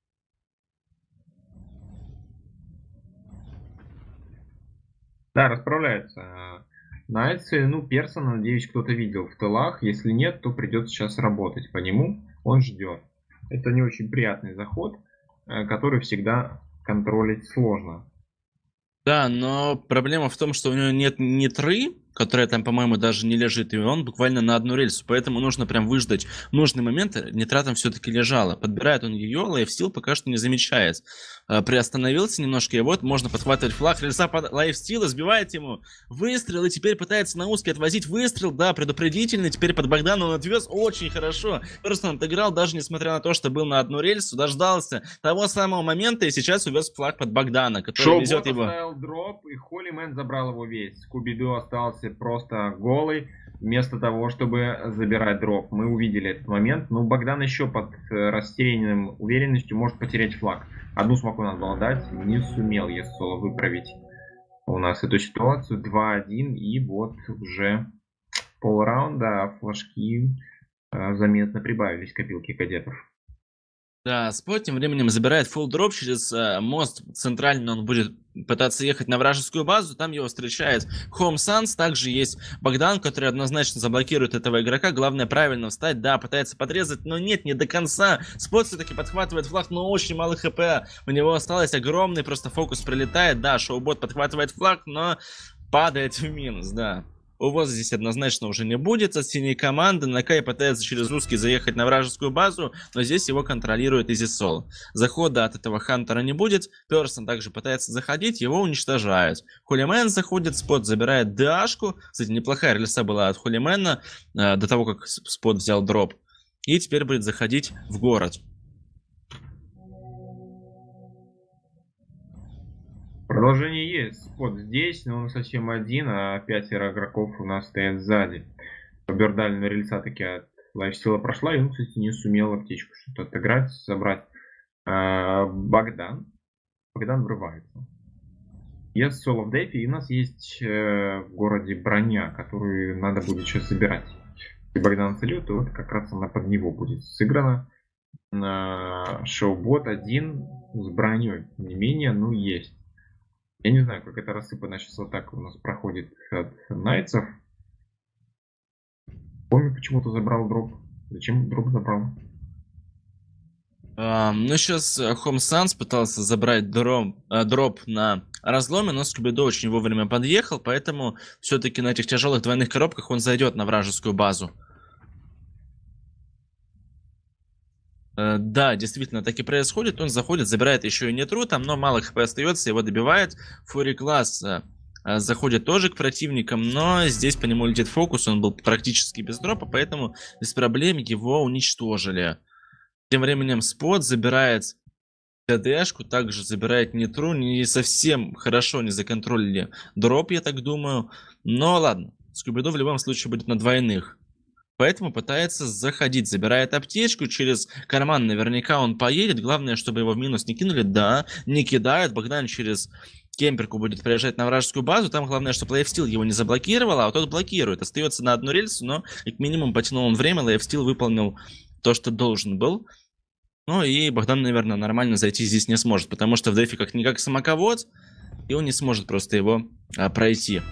Да, расправляется. Найтсы, ну, Персона, надеюсь, кто-то видел в тылах. Если нет, то придется сейчас работать по нему. Он ждет. Это не очень приятный заход, который всегда контролить сложно. Да, но проблема в том, что у него нет нитры, которая там, по-моему, даже не лежит, и он буквально на одну рельсу, поэтому нужно прям выждать нужный момент. Нитра там все-таки лежала. Подбирает он ее, лайфстил пока что не замечает. А, приостановился немножко, и вот можно подхватывать флаг. Рельса под лайфстила, сбивает ему выстрел, и теперь пытается на узкий отвозить выстрел. Да, предупредительный, теперь под Богдана он отвез очень хорошо. Просто он отыграл, даже несмотря на то, что был на одну рельсу, дождался того самого момента, и сейчас увез флаг под Богдана, который Шоу везет его. оставил дроп, и Холлимен забрал его весь. Скуби-Ду остался просто голый, вместо того, чтобы забирать дроп. Мы увидели этот момент, но Богдан еще под растерянным уверенностью может потерять флаг. Одну смоку надо было дать, не сумел Ессола выправить у нас эту ситуацию. два один, и вот уже полраунда, флажки э, заметно прибавились, копилки кадетов. Да, Спот тем временем забирает фулл дроп через э, мост центральный, он будет пытаться ехать на вражескую базу, там его встречает Home Sans, также есть Богдан, который однозначно заблокирует этого игрока, главное правильно встать, да, пытается подрезать, но нет, не до конца, Спот все-таки подхватывает флаг, но очень мало хп, у него осталось огромный, просто фокус прилетает, да, Шоубот подхватывает флаг, но падает в минус, да. Увоза здесь однозначно уже не будет от синей команды. Накай пытается через узкий заехать на вражескую базу, но здесь его контролирует Изисол. Захода от этого Хантера не будет. Персон также пытается заходить, его уничтожают. Холлимен заходит, Спот забирает ДАшку. Кстати, неплохая рельса была от Холлимена э, до того, как Спот взял дроп. И теперь будет заходить в город. Продолжение есть. Спот здесь, но он совсем один, а пятеро игроков у нас стоят сзади. Бердаль на рельса таки от лайфстила прошла, и он, кстати, не сумел аптечку что-то отыграть, забрать. А, Богдан. Богдан врывается. Есть соло в дефе, и у нас есть э, в городе броня, которую надо будет сейчас забирать. И Богдан сольет, и вот как раз она под него будет сыграна. А, Шоубот один с броней, не менее, ну есть. Я не знаю, как это рассыпано сейчас вот так у нас проходит от Найтсов. Помню, почему-то забрал дроп. Зачем дроп забрал? Uh, ну, сейчас Home Sans пытался забрать дроп, uh, дроп на разломе, но Скуби-Ду очень вовремя подъехал, поэтому все-таки на этих тяжелых двойных коробках он зайдет на вражескую базу. Uh, да, действительно, так и происходит. Он заходит, забирает еще и Нитру, там, но мало хп остается, его добивает. Фури Класс uh, uh, заходит тоже к противникам, но здесь по нему летит фокус, он был практически без дропа, поэтому без проблем его уничтожили. Тем временем Спот забирает КДшку, также забирает Нитру. Не совсем хорошо не законтролили дроп, я так думаю. Но ладно, Скуби-Ду в любом случае будет на двойных. Поэтому пытается заходить, забирает аптечку, через карман наверняка он поедет. Главное, чтобы его в минус не кинули. Да, не кидают. Богдан через кемперку будет приезжать на вражескую базу. Там главное, чтобы лайфстил его не заблокировал, а тот блокирует. Остается на одну рельсу, но как минимум потянул он время. Лайфстил выполнил то, что должен был. Ну и Богдан, наверное, нормально зайти здесь не сможет, потому что в дефе как-никак самоковод, и он не сможет просто его а, пройти.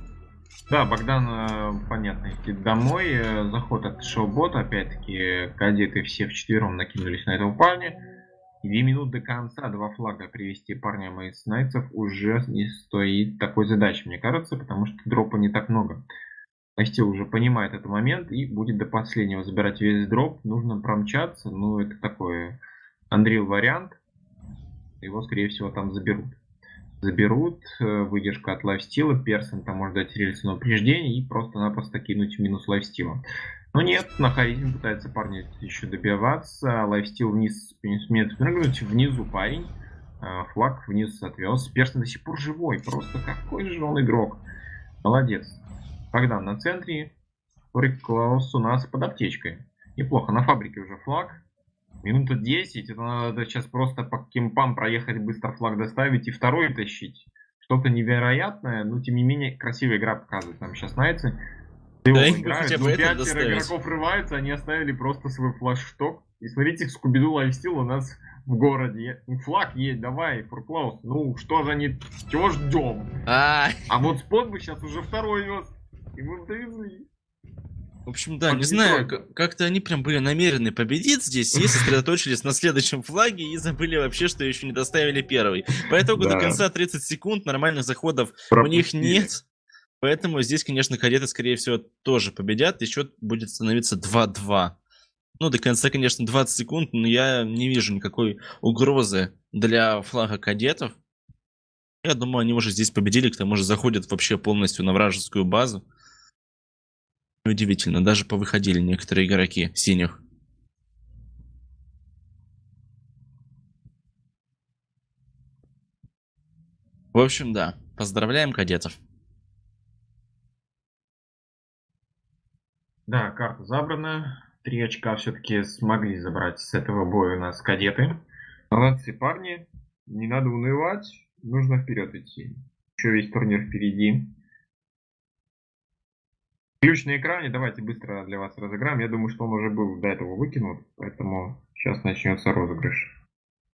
Да, Богдан, э, понятно, идти домой. Э, заход от Шоубота, опять-таки, кадеты все вчетвером накинулись на этого парня. Две минуты до конца, два флага привести парня из Найтсов уже не стоит такой задачи, мне кажется, потому что дропа не так много. Настил уже понимает этот момент и будет до последнего забирать весь дроп. Нужно промчаться. Ну, это такой Unreal вариант. Его, скорее всего, там заберут. Заберут. Выдержка от лайфстила. Персон там может дать рельсы на упреждение и просто-напросто кинуть в минус лайфстила. Но нет, на харизме пытается парень еще добиваться. Лайфстил вниз не смеет спрыгнуть. Внизу парень. Флаг вниз отвез. Персон до сих пор живой. Просто какой же он игрок. Молодец. Богдан на центре, Клаус у нас под аптечкой. Неплохо, на фабрике уже флаг. Минута десять, это надо сейчас просто по кемпам проехать, быстро флаг доставить и второй тащить. Что-то невероятное, но тем не менее красивая игра показывает. Там сейчас Найтсы да, играют, ну пятеро игроков рываются, они оставили просто свой флажшток. И смотрите, Скуби-Ду лайфстил у нас в городе. Флаг есть, давай, Фурклаус. Ну, что же они, чего ждем? А, а вот Спот бы сейчас уже второй вез. И мы довезли. В общем, да, не знаю, как-то они прям были намерены победить здесь и сосредоточились на следующем флаге и забыли вообще, что еще не доставили первый. По итогу до конца тридцать секунд нормальных заходов у них нет. Поэтому здесь, конечно, кадеты, скорее всего, тоже победят, и счет будет становиться два-два. Ну, до конца, конечно, двадцать секунд, но я не вижу никакой угрозы для флага кадетов. Я думаю, они уже здесь победили, к тому же заходят вообще полностью на вражескую базу. Удивительно, даже повыходили некоторые игроки синих. В общем, да, поздравляем кадетов. Да, карта забрана. Три очка все-таки смогли забрать с этого боя у нас кадеты. Молодцы, парни. Не надо унывать. Нужно вперед идти. Еще весь турнир впереди. Ключ на экране. Давайте быстро для вас разыграем. Я думаю, что он уже был до этого выкинут. Поэтому сейчас начнется розыгрыш.